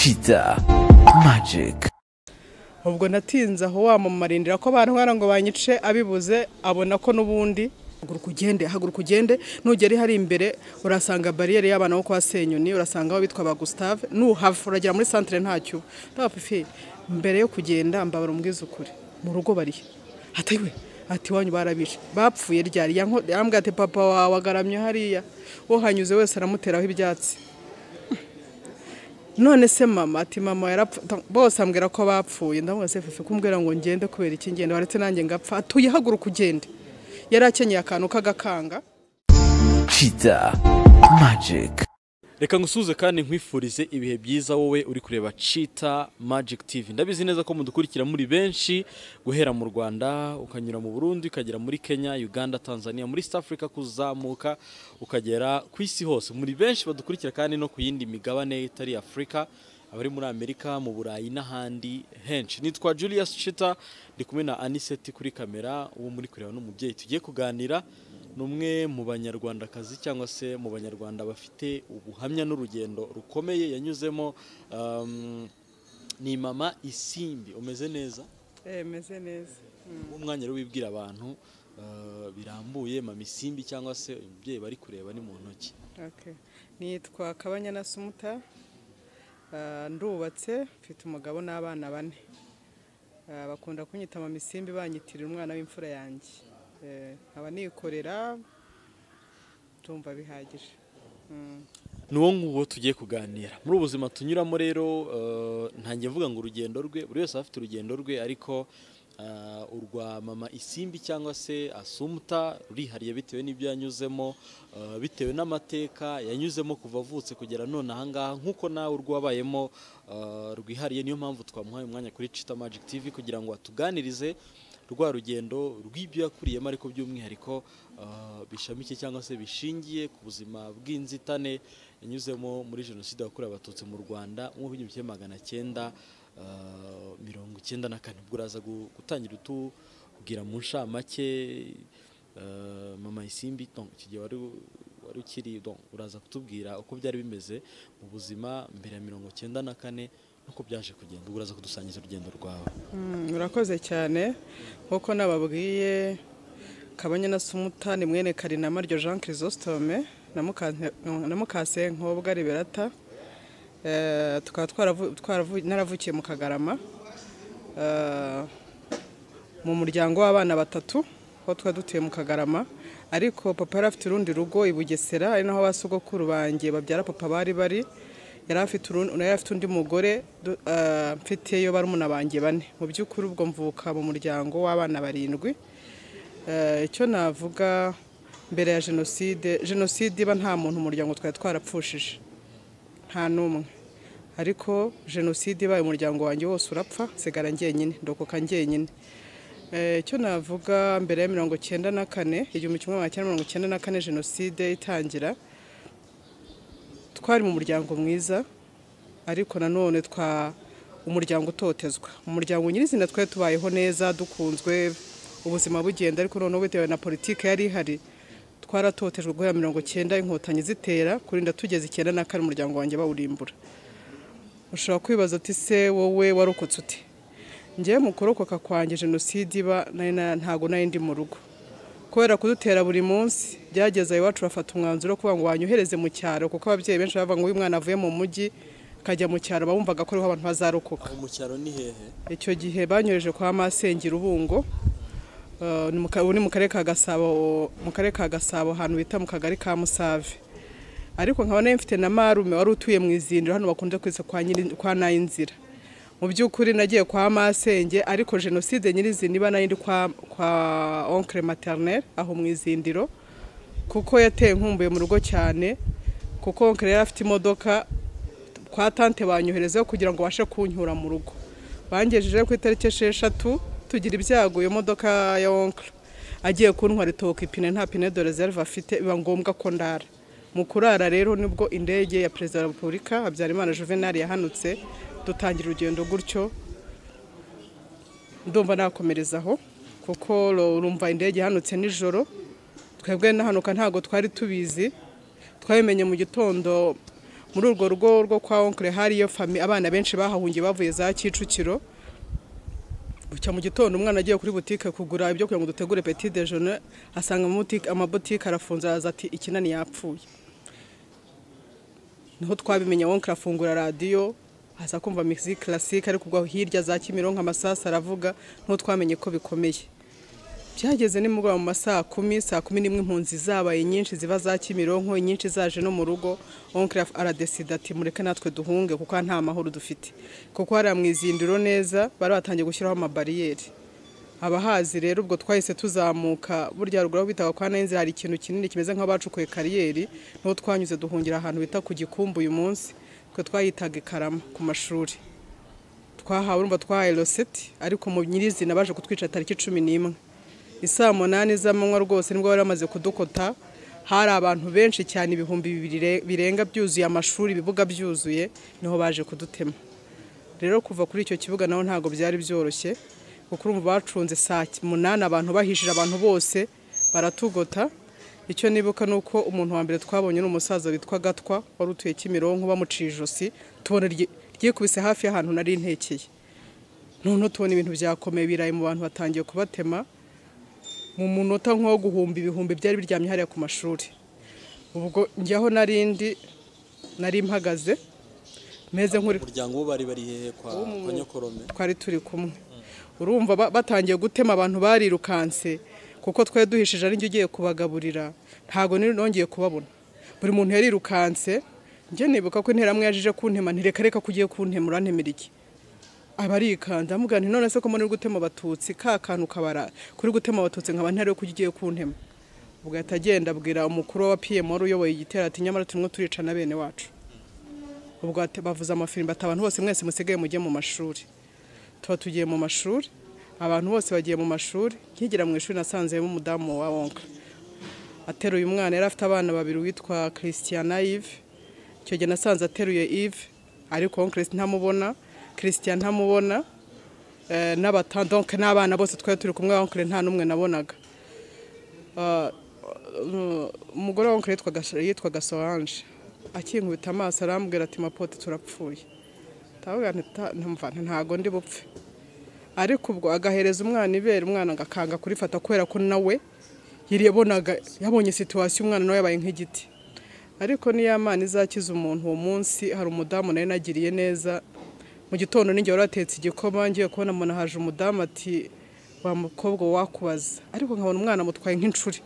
Cheetah Magic. Ubwo natinze aho wamumarindira ko abantu nkana ngo banyice abibuze abona ko nubundi haguruka ugende nugeri hari imbere urasanga barriere y'abana bo kwa Senyoni urasanga aho bitwa ba Gustave nuhava uragera muri centre ntacyo ndapifi mbere yo kugenda mbabara umbwiza ukuri mu rugo bari hatayiwe ati wanyu barabishe bapfuye ryari yambwa ati papa wagaramye hariya wo hanyuze wese aramuteraho ibyatsi none se mama ati mama yarapfa bose ambwira ko bapfuye ndavuga se fefe kumbwira ngo ngende kubera iki ngende waretse nanjye ngapfa atuye haguruka ugende yarakenyeye akantu kagakanga. Cheetah Magic. Reka ngusuze kandi nkwifurize ibihe byiza wowe uri kureba Cheetah Magic TV. Ndabizi neza ko mudukurikira muri benshi guhera mu Rwanda ukanyura mu Burundi ukagera muri Kenya, Uganda, Tanzania, muri South Africa kuzamuka ukagera ku isi hose. Muri benshi badukurikira kandi no ku yindi migabane itari Afrika, abari muri Amerika, mu Burayi n'ahandi henshi. Nitwa Julius Cheetah ndi kumwe na Aniseti kuri kamera uwo muri kureba n'umubyeyi tugiye kuganira numwe mu banyarwandakazi cyangwa se mu banyarwanda bafite ubuhamya n'urugendo rukomeye yanyuzemo. Ni mama Isimbi, umeze neza? Meze neza. Umwanya rero wibwira abantu birambuye mama Isimbi cyangwa se umubyeyi bari kureba ni mu ntoki. Okay. Nitwa Kabanyana Assoumpta. Ndubatse mfite umugabo n'abana 4. Bakunda kunyita mama Isimbi banyitirira umwana w'imfura yanjye. Aba nikorera tumva bihagije. Nuwo nguwo tugiye kuganira muri ubuzima tunyuramo rero. Ntangiye mvuga ngo urugendo rwe buri wese afite urugendo rwe ariko urwa mama Isimbi cyangwa se Assoumpta rurihariye bitewe n'ibyo yanyuzemo, bitewe n'amateka yanyuzemo kuva avutse kugera none ahangaha nkuko nawe urwabayemo rwihariye. Niyo mpamvu twamuhaye umwanya kuri Cheetah Magic TV kugira ngo atuganirize rwa rugendo rw'ibyo yakuriyemo ariko by'umwihariko bishamike cyangwa se bishingiye ku buzima bw'inzitane yanyuzemo muri Jenoside yakorewe Abatutsi mu Rwanda mu 1994. Ubwo uraza gutangira kugira mu nshamake mama Isimbi iki wari ukiri uraza kutubwira uko byari bimeze mu buzima mbere ya 1994 nuko byaje kugenda. Uraza kudusangiza urugendo rwawe. Urakoze cyane nkuko nababwiye Kabanyana Assoumpta ni mwene Karinama ryo Jean Chrysostome na mukase nkobwa Liberata. Naravukiye mu Kagarama mu muryango w'abana 3 ho twadutuye mu Kagarama, ariko papa yari afite urundi rugo i Bugesera ari naho basogokuru banjye babyara papa bari yari afite undi mugore mfiteyo barumuna banjye 4. Mu by'ukuri ubwo mvuka mu muryango w'abana 7. Icyo navuga mbere ya Jenoside iba nta muntu umuryango twari twarapfushije nta numwe, ariko Jenoside ibaye umuryango wanjye wose urapfa sigara njyenyine ndokoka njyenyine. Icyo navuga mbere ya 1994 1994 Jenoside itangira twari mu muryango mwiza, ariko nanone umuryango utotezwa. Umuryango nyirizina twari tubayeho neza dukunzwe ubuzima bugenda, ariko none bitewe na politike yari ihari twaratotejwe guhera 1990 inkotanyi zitera kurinda tugeze 94 umuryango wanjye bawurimbura. Ushobora kwibaza ati se wowe warokotse ute? Ngiye mu kurokoka kwanjye Jenoside iba ntago nayindi mu rugo kubera kudutera buri munsi. Byageze iwacu bafata umwanzuro kuvuga ngo wanyohereze mu cyaro, kuko ababyeyi benshi bavuga ngo uyu mwana avuye mu mujyi kajya mu cyaro, bumvaga ko ariho abantu bazarokoka. Mu cyaro ni hehe? Icyo gihe banyohereje kwa Masengera Ubungo, ni mu karere ka Gasabo ahantu bita mu kagari ka Musave. Ariko nkabona mfite na marume wari utuye mu izindiro hano bakunda kwisa kwa Nayinzira. Mu by'ukuri nagiye kwa Masenge, ariko Jenoside nyirizina iba nayindi kwa oncle maternel aho mu izindiro, kuko yateye nkumbuye mu rugo cyane, kuko oncle yari afite imodoka kwa tante banyoherezeho kugira ngo bashe kunyura mu rugo. Bangejeje ku itariki 6 tugira ibyago iyo modoka ya oncle agiye kuntwara itoka ipine nta pine de reserve afite, biba ngombwa ko ndara. Mu kurara rero nibwo indege ya Perezida wa Repubulika Habyarimana Juvenal yahanutse, dutangira urugendo gutyo. Ndumva nakomerezaho kuko urumva indege yahanutse nijoro, twebwe nahanuka ntago twari tubizi, twabimenye mu gitondo muri urwo rugo rwo kwa onkle hariyo abana benshi bahahungiye bavuye za Kicukiro. Bucya mu gitondo umwana agiye kuri boutique kugura ibyo kugira ngo dutegure petit déjeuner, asanga amaboutique arafunze, araza ati ikinani yapfuye. Niho twabimenye onkle afungura radio, aza kumva musique classique ari kugwa hirya za Kimironko amasasa aravuga, niho twamenye ko bikomeye. Byageze nimugwa mu masaa 10, saa 11 impunzi zabaye nyinshi ziva za Kimironko, nyinshi zaje no mu rugo. Onkle aradesida ati mureke natwe duhunge kuko nta mahoro dufite, kuko hari amwizindiro neza bari batangiye gushyiraho amabariyeri. Abahazi rero ubwo twahise tuzamuka, burya ruguru bitaga kwa Nanzi hari ikintu kinini kimeze nk'abacukuye kariyeri, niho twanyuze duhungira ahantu bita ku Gikumbu. Uyu munsi twe twayitaga Karama ku mashuri. Twahawe urumva twahaye roseti, ariko mu nyirizina baje kutwica tariki 11 isaa 8 z'amanywa rwose nibwo bari bamaze kudukota. Hari abantu benshi cyane ibihumbi 2 birenga byuzuye amashuri, ibibuga byuzuye, niho baje kudutema. Rero kuva kuri icyo kibuga naho ntago byari byoroshye, kuko urumva bacunze saa 8 abantu bahishije abantu bose baratugota. Icyo nibuka nuko umuntu wa mbere twabonye n'umusaza witwa Gatwa wari utuye Kimironko bamuciye ijosi, tubona ryikubise hafi y'ahantu nari ntekeye. None tubona ibintu byakomeye biraye mu bantu batangiye kubatema. Mu munota nko guhumba ibihumbi byari biryamye hariya ku mashuri. Ubwo njyaho nari mpagaze meze nkuri umuryango wo bari hehe kwa Nyokorome, twari turi kumwe. Urumva batangiye gutema abantu barirukanse, kuko twaye duhishije ari njye ugiye kubagaburira, ntago nongeye kubabona. Buri muntu yarirukanse. Nje nibuka ko interamwe yajije kuntema, ntireka kugiye kuntemura ntemera iki. Abarikanda mugani none se ko muri gutema abatutsi ka kantu kabara kuri gutema abatutsi nkaba ntare ko ugiye kuntema. Ubwo yatagenda abwira umukuru wa PM wari uyoboye igitera ati nyamara tumwe turica na bene wacu. Ubwo bavuza amafirimba ati abantu bose mwese musigaye mujye mu mashuri. Tuba tugiye mu mashuri, abantu bose bagiye mu mashuri. Nkigera mu ishuri nasanze mu mudamu wa onkle ateruye umwana, yari afite abana babiri witwa Christian na Yves. Icyo gihe nasanze ateruye Yves, ariko onkle ntamubona, Christian ntamubona, donc n'abana bose twari turi kumwe onkle nta numwe nabonaga. Umugore wa onkle yitwaga Solange, akinkubita amaso arambwira ati mapote turapfuye. Tavuga ntago ndi bupfe. Ariko ubwo agahereza umwana ibere, umwana ngakanga kurifata kubera ko nawe yabonye situation umwana nawe yabaye nk'igiti. Ariko ni yamana izakiza umuntu uwo munsi. Hari umudamu nawe nagiriye neza, mu gitondo ninjye waratetse igikoma, ngiye kubona umuntu haje umudamu ati wa mukobwa wakubaza, ariko nkabona umwana mutwaye nk'incuri.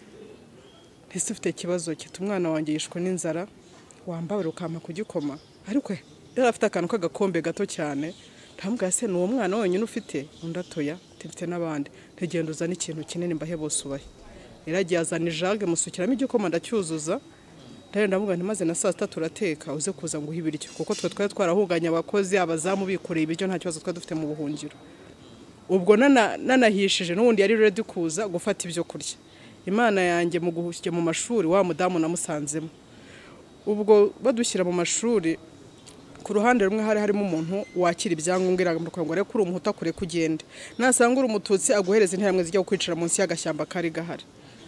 Ese ufite ikibazo cyo umwana wanjye yishwe n'inzara, wambaye ukampa kugikoma. Ariko yari afite akantu k'agakombe gato cyane. Ntambwa se n'uwo mwana wenyine ufite, undatoya mfite n'abandi. Ntegenda uzana ikintu kinini mbahe bose ubahe. Iragiye azana ijage musukiramo igikoma ndacyuzuza. Ndavuga nti maze na saa 3 turateka uze kuza ngo uhibiryo, kuko twe twari twarahuganye abakozi abazamu bikoreye ibiryo nta kibazo twari dufite mu buhungiro. Ubwo nanahishije n'ubundi yari ready kuza gufata ibyo kurya. Imana yanjye mu guhushyira mu mashuri wa mudamu namusanzemo. Ubwo badushyira mu mashuri, ku ruhande rumwe harimo umuntu wakira ibyangombwa iramuruka ngo reka uri umuhuta kure kugende, nasanga uri umututsi aguhereza interamwe zijya gukwicira munsi y'agashyamba kari gahari.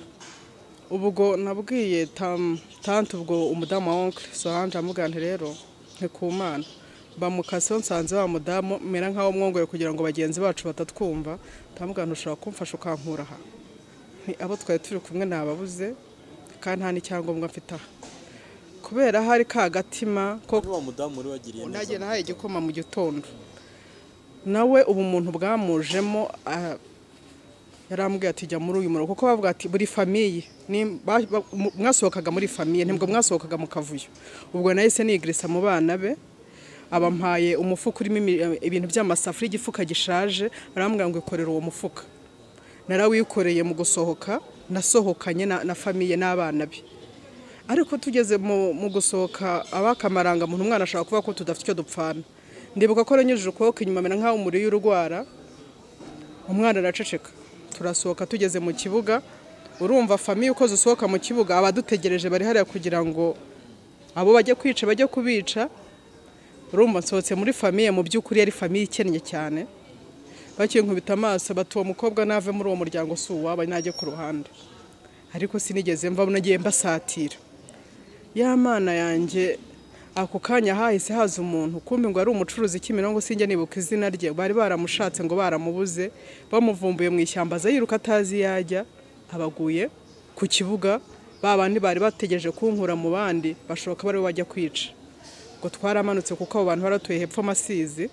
Ubwo nabwiye tante ubwo umudamu wa onkle Solange amugante rero ntikumana bamukase nsanze wa mudamu mera nkaho mwongore kugira ngo bagenzi bacu batatwumva. Tamugante ushobora kumfasha ukankura aha. Abo twari turi kumwe nababuze kandi nta n'icyangombwa mfite aha, kubera hari ka gatima ko wa mudamu uri wagiriye neza. Nagiye nahaye igikoma mu gitondo, nawe ubu muntu bwamujemo yarambwiye ati jya muri uyu murongo, kuko bavuga ati buri famiye mwasohokaga muri famiye, ntibwo mwasohokaga mu kavuyo. Ubwo nahise nigrisa mu bana be, abampaye umufuka urimo ibintu by'amasafuri, igifuka gishaje, arambwira ngo ikorera uwo mufuka. Narawikoreye mu gusohoka, nasohokanye na famiye n'abana be. Ariko tugeze mu gusohoka abakamaranga muntu umwana ashaka kuvuga ko tudafite icyo dupfana. Ndibuka ko ranyujije ukuboko inyuma mena nkaho umuri y'urwara, umwana araceceka. Turasohoka tugeze mu kibuga, urumva famiye uko zisohoka mu kibuga abadutegereje bari hariya kugira ngo abo bajye kwica bajye kubica. Urumva nsohotse muri famiye, mu by'ukuri yari famiye ikennye cyane. Bakinkubita amaso batuwa mukobwa nave muri uwo muryango suwa najye ku ruhande. Ariko sinigeze mva nagiye mbasatira. Ya mana yanjye ako kanya hahise haza umuntu kumbe ngo ari umucuruzi Kimironko sinjye nibuka izina rye bari baramushatse ngo baramubuze bamuvumbuye mu ishyamba za yiruka atazi yajya abaguye ku kibuga babandi bari bategereje kunkura mu bandi bashoboka bari bajya kwica ngo twaramanutse kuko abo bantu baratuye hepfo amasizi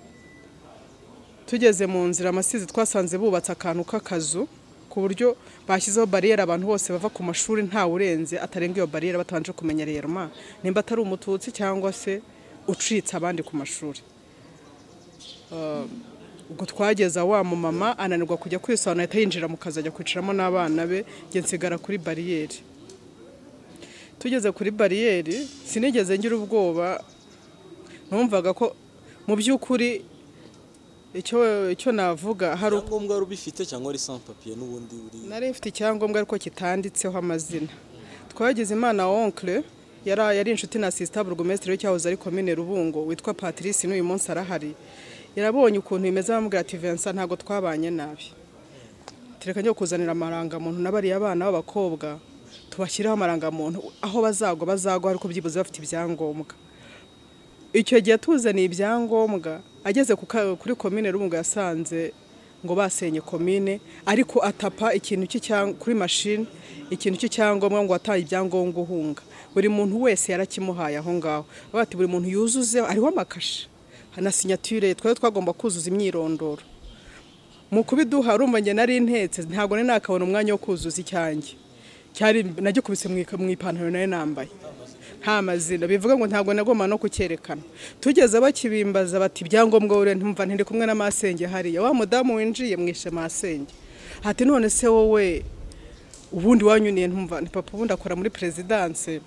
tugeze mu nzira amasizi twasanze bubatse akantu k'akazu ku buryo bashyizeho barriere abantu bose bava ku mashuri nta urenze atarenga iyo barriere batabanje kumenya rerema nimba atari umututsi cyangwa se ucitse abandi ku mashuri ubwo twageza wa mu mama ananirwa kujya kwisobanura ahita yinjira mu kazi ajya kwicaramo n'abana be nge nsigara kuri barriere tugeze kuri barriere sinigeze ngira ubwoba numvaga ko mu by'ukuri icyo navuga hari icyangombwa rubifite cyangwa ari sans papier n'ubundi uri nari mfite icyangombwa ariko kitanditseho amazina twagize imana oncle yari inshuti na sister burugumestre w'icyahoze ari commune Rubungo witwa Patrice n'uyu munsi arahari yarabonye ukuntu imeze bamubwira ati Vincent ntago twabanye nabi tereka njye kuzanira amaranga muntu n'abari abana b'abakobwa tubashyiraho amaranga muntu aho bazagwa ariko byibuze bafite ibyangombwa icyo gihe tuzaniye ibyangombwa ageze kuri commune Rubungo yasanze ngo basenye commune ariko atapa ikintu kuri machine ikintu cy'icyangombwa ngo ataye ibyangombwa uhunga buri muntu wese yarakimuhaye aho ngaho bati buri muntu yuzuze ariho amakashi na signature twagomba kuzuza imyirondoro mu kubiduha urumva nge nari intetse ntago ne nakabona umwanya wo kuzuza icyanjye cyari nagikubise mu ipantaro nayo nambaye nta mazina bivuga ngo ntago nagoma no kucyerekana tugeze bakibimbaza bati ibyangombwa ure ntumva ntindi kumwe n'amasenge hariya wa mudamu winjiye mwishe masenge hati none se wowe ubundi wanyuniye ntumva ni papa ubundi akora muri presidence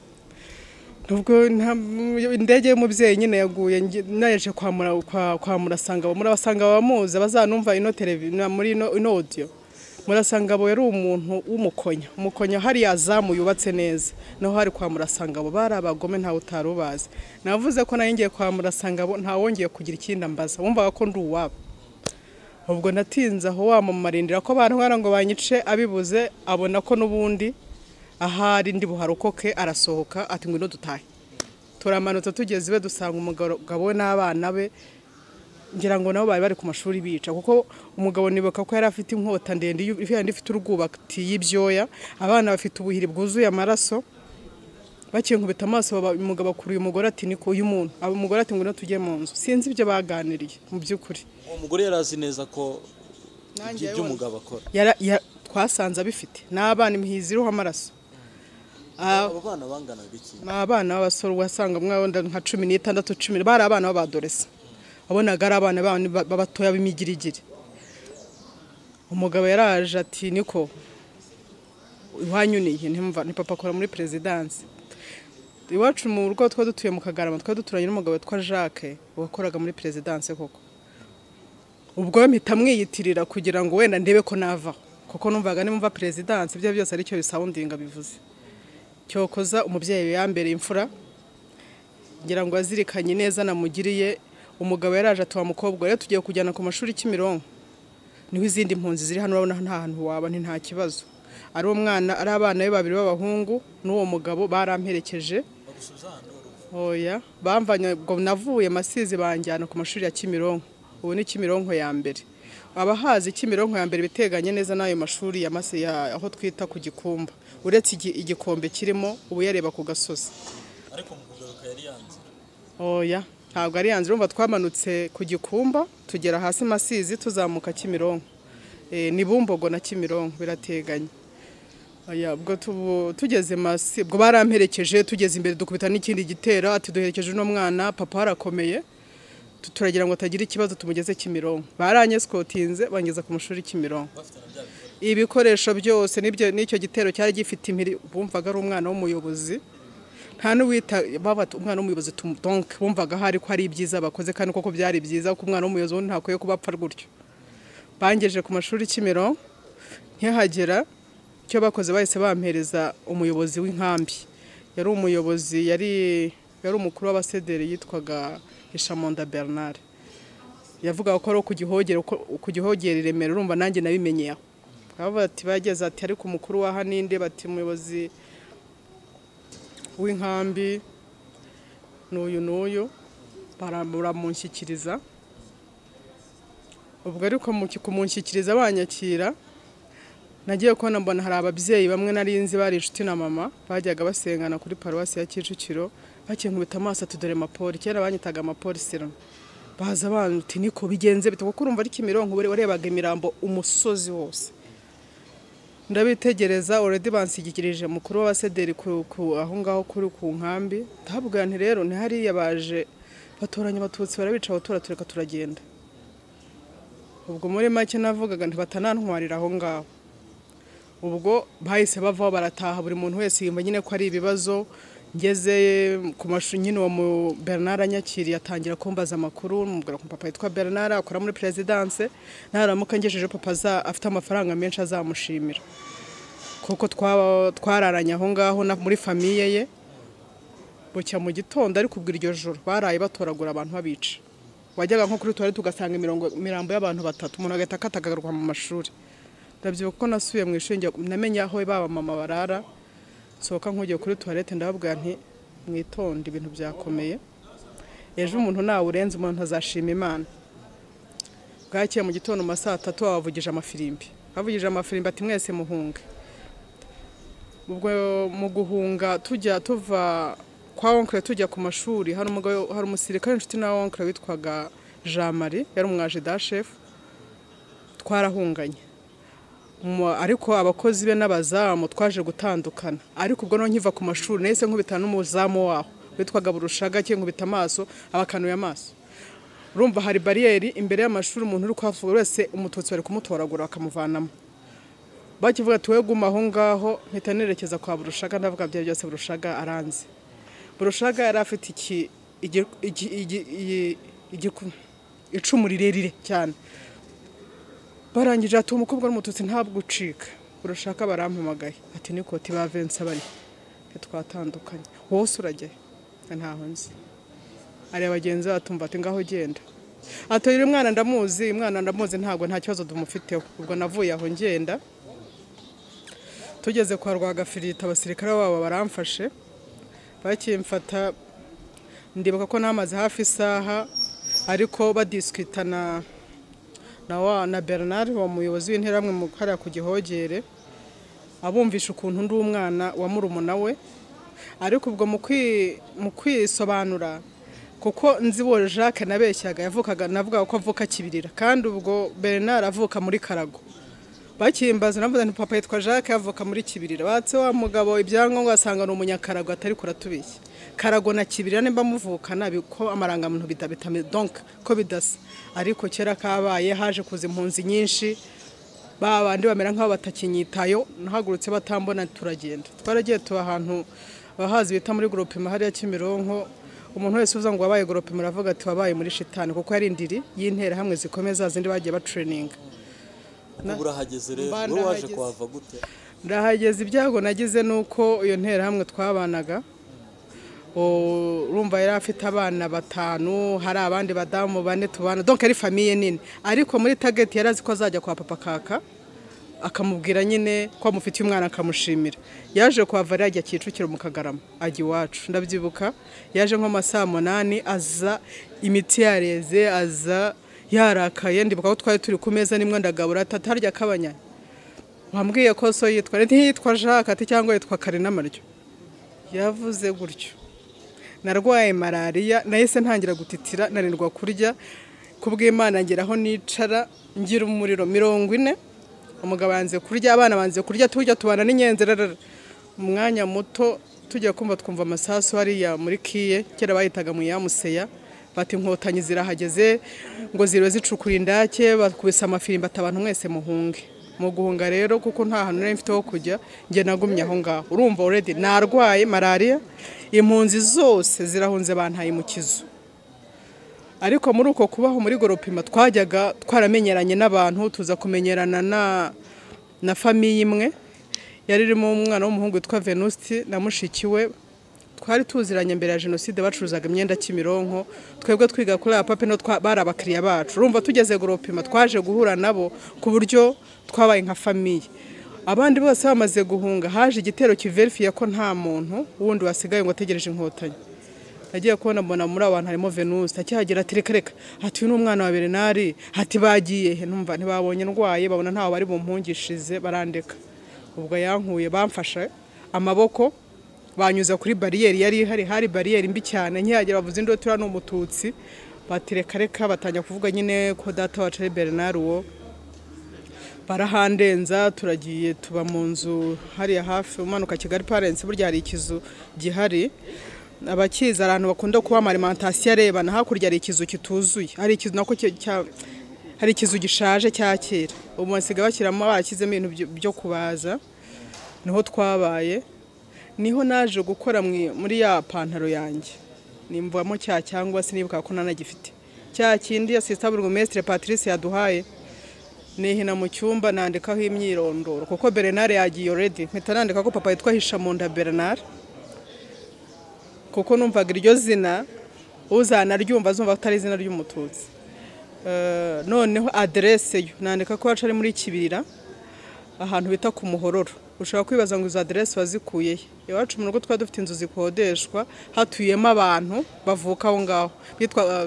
nubwo indege y'umubyeyi nyine yaguye naje kwa murasanga murabasanga bamuza bazanumva ino televiziyo muri ino audio murasanga abo yari umuntu umukonya hari yazamu yubatse neza naho hari kwa murasanga abo bari abagome nta utarubaze navuze ko nayingiye kwa murasanga abo nta wongeye kugira ikindi mbaza wumvaga ko ndi uwabo ubwo natinze aho wamumarindira ko abantu ngo banyice abibuze abona ko nubundi ahari ndi buharokoke arasohoka ati ngwino dutahe turamanutse tugeze iwe dusanga umugabo we n'abana be ngira ngo nabo bari ku mashuri bica kuko umugabo nibuka ko yari afite inkota ndende yandi ifite urwubati y'ibyoya abana bafite ubuhiri bwuzuye amaraso bakinkubita amaso umugabo akuru uyu mugore ati niko uyu muntu abo umugore ati ngwino tujye mu nzu sinzi ibyo baganiriye mu by'ukuri umugore yarazi neza ko ibyo umugabo akora twasanze abifite n'abana imhizi iriho amaraso abo bana bangana biki abana b'abasore wasanga mwabonda nka 16 10 bari abana b'abadoresa abonaga ari abana babatoya b'imigirigiri umugabo yaraje ati niko iwanyuniye ntimva ni papa akora muri presidence iwacu mu rugo dutuye mu Kagarama duturanye n'umugabo witwa Jacques wakoraga muri presidence koko ubwo mpita mwiyitirira kugira ngo wenda ndebe ko nava kuko numvaga nimva presidence ibyo byose ari cyo bisoundinga bivuze cyokoza umubyeyi yambereye imfura ngira ngo azirikanye neza namugiriye umugabo yaraje atuwa mukobwa rero tugiye kujyana ku mashuri Kimironko niho izindi mpunzi ziri hano urabona nta hantu waba nta kibazo ari umwana ari abana be babiri b'abahungu n'uwo mugabo baramperekeje oya bamvanye ngo navuye masizi banjyana ku mashuri ya Kimironko ubu ni Kimironko ya mbere abahazi Kimironko ya mbere biteganye neza nayo mashuri ya aho twita ku Gikumba uretse igikombe kirimo ubu yareba ku gasozi ariko mugaruka yari yanze oya ntabwo ari yanze urumva twamanutse ku Gikumba tugera hasi masizi tuzamuka Kimironko ni Bumbogo na Kimironko birateganye aya ubwo tugeze masi ubwo baramperekeje tugeze imbere dukubita n'ikindi gitero ati duherekeje no mwana papa harakomeye turagira ngo tagira ikibazo tumugeze Kimironko baranyeskotinze bangeza ku mashuri Kimironko ibikoresho byose n'icyo gitero cyari gifite impiri bumvaga ari umwana w'umuyobozi nta n'uwita babata umwana w'umuyobozi donc bumvaga hari ko ari ibyiza bakoze kandi koko byari byiza ko umwana w'umuyobozi ntakwiye kubapfa gutyo bangeje ku mashuri Kimironko nkihagera cyo bakoze bahise bampereza umuyobozi w'inkambi yari umuyobozi yari umukuru w'abasederi yitwaga Ishamonda Bernard yavuga ko ari kugihogera iremero urumva nanjye nabimenyeye aho bati bageze ati ariko umukuru wa haninde bati umuyobozi w'inkambi n'uyu baramushyikiriza ubwo ariko kumushyikiriza banyakira nagiye kubona mbona hari ababyeyi bamwe nari nzi bari inshuti na mama bajyaga basengana kuri paruwasi ya Kicukiro bakinkubita amaso tudore mapori kera banyitaga amapolisi baza bantu niko bigenze bite kuko urumva ari Kimironko warebaga imirambo umusozi wose ndabitegereza already bansigikirije mukuru wa sederi aho ngaho kuri ku nkambi ndabwira nti rero ni hari yabaje batoranya abatutsi barabica abatura tureka turagenda ubwo muri make navugaga nti batanantwarira aho ngaho ubwo bahise bavaho barataha buri muntu wese yimba nyine ko ari ibibazo ngeze ku mashu nyine wa mu Bernard anyakiri atangira kumbaza amakuru mubwira ko papa yitwa Bernard akora muri presidence naramuka ngejeje papa za afite amafaranga menshi azamushimira kuko twararanye aho ngaho muri famille ye bucya mu gitondo ari kubwira iryo joro baraye batoragura abantu babica wajyaga nko kuri tuwari tugasanga mirambo y'abantu batatu umuntu agahita akatagaruka mu mashuri ndabyibuka ko nasubiye mu ishuri namenye aho baba mama barara sohoka nk'ugiye kuri toilette ndababwira nti mwitonde ibintu byakomeye ejo umuntu nawe urenze umuntu azashima Imana bwakiye mu gitondo mu saa 3 bavugije amafirimbi ati mwese muhunge ubwo mu guhunga tuva kwa onkle tujya ku mashuri hari umusirikare inshuti na onkle witwaga Jean Marie yari umwajida chef twarahunganye ariko abakozi be n'abazamu twaje gutandukana ariko ubwo no nkiva ku mashuri nese nkubita n'umuzamu waho witwaga Burushaga cye nkubita amaso abakanuye amaso urumva hari barriere imbere y'amashuri umuntu uri kwavuga wese umututsi bari kumutoragura bakamuvanamo bakivuga tuwe guma aho ngaho mpita nerekeza kwa Burushaga ndavuga bya byose Burushaga aranze Burushaga yari afite icumu rirerire cyane barangije ati umukobwa n'umututsi ntabwo ucika Burushaga barampamagaye ati niko tiba Vincent bari twatandukanye wose urajye ntaho nzi ari abagenzi batumva ati ngaho genda atoyira umwana ndamuzi ntabwo nta kibazo dumufiteho ubwo navuye aho ngenda tugeze kwa Rwagafirita abasirikare babo baramfashe bakimfata ndibuka ko namaze hafi isaha ariko badiskitana na Bernard wa muyobozi w'interamwe mu kara ku Gihogere abumvisha ukuntu ndi umwana wa murumuna we ariko ubwo mu kwisobanura kuko nzibo Jacques nabeshyaga yavukaga navuga ko avuka Kibirira kandi ubwo Bernard avuka muri Karago bakimbaza navuze nti papa yitwa Jacques avuka muri Kibirira batse wa mugabo ibyangombwa asanga no umunyakarago atari kuratubeshya Karago na Kibirira nimba muvukana biko amaranga muntu bitabitame donc ko bidasa ariko kera kabaye haje kuza impunzi nyinshi babandi bamera nk'abo batakinyitayo nahagurutse batambona turagenda twaragiye tuba ahantu bahazi bita muri groupe mahari ya Kimironko umuntu wese uza ngo wabaye groupe muravuga ati wabaye muri shitani kuko ari indiri y'intera hamwe zikomeza zindi bagiye ba training urahageze rero wowe waje kwava gute ndahageze ibyago nagize nuko iyo ntera hamwe twabanaga urumva yari afite abana batanu hari abandi badamu bane tubana donc ari famille nini ariko muri target yarazi ko azajya kwa papa kaka akamubwira nyine ko amufitiye umwana akamushimira yaje kwava yajya Kicukiro mu Kagarama ajya iwacu ndabyibuka yaje nko masaa 8 aza imiti yareze aza yarakaye ndibuka ko twari turi ku meza nimwe ndagabura tatarya kabanya wambwiye ko so yitwa Jacques ati cyangwa yitwa Karina Maryo yavuze gutyo narwaye malaria nahise ntangira gutitira nanirwa kurya kubw'Imana ngeraho nicara ngira umuriro 40 umugabo yanze kurya abana banze kurya tujya tubana n'inyengerera umwanya muto tujya kumva twumva amasasu hariya muri kiye kera bayitaga mu yamuseya bati inkotanyi zirahageze ngo ziro zicukura indake bakubisa amafirimba atabantu mwese muhunge mu guhunga rero kuko nta hantu nari mfite ho kujya nge nagumye aho ngaho urumva already narwaye malaria impunzi zose zirahunze bantaye mu kizu ariko muri uko kubaho muri goropima twajyaga twaramenyeranye n'abantu tuza kumenyerana na famille imwe yari irimo umwana w'umuhungu witwa Venusti na mushikiwe twari tuziranye mbere ya Jenoside bacuruzaga imyenda Kimironko twebwe twiga kuri apape no bari abakiriya bacu urumva tugeze goropima twaje guhura nabo ku buryo twabaye nka famille abandi bose bamaze guhunga haje igitero kiverifiye ko nta muntu wundi wasigaye ngo ategereje inkotanyi nagiye kubona mbona muri abantu harimo Venus akihagera ati reka ati uyu n'umwana wa Bernard ati bagiye he numva ntibabonye ndwaye babona ntaho bari bumpungishize barandeka ubwo yankuye bamfashe amaboko banyuza kuri barriere yari hari barriere mbi cyane nkihagera bavuze ndo tura n'umututsi bati reka batanya kuvuga nyine ko data wacu ari Bernard uwo barahandenza turagiye tuba mu nzu hariya hafi umanuka Kigali Parents burya hari ikizu gihari abakiza abantu bakunda kuba alimentation REBA na hakurya hari ikizu kituzuye hari ikizu nako hari ikizu gishaje cya kera umusiga bakiramo barakizemo ibintu byo kubaza niho twabaye niho naje gukora muri ya pantaro yanjye nimvamo cyangwa sinibuka ko nanagifite cya kindi assistant burgomestre Patrice yaduhaye nihina mu cyumba nandikaho imyirondoro kuko Bernard yagiye already mpita nandika ko papa yitwa Hishamunda Bernard kuko numvaga iryo zina uzana ryumva azumva atari izina ry'umututsi noneho adresse yo nandika ko wacu ari muri Kibirira ahantu bita ku Muhororo ushobora kwibaza ngo izo adresse wazikuye iwacu mu rugo twa dufite inzu zikodeshwa hatuyemo abantu bavuka aho ngaho bitwa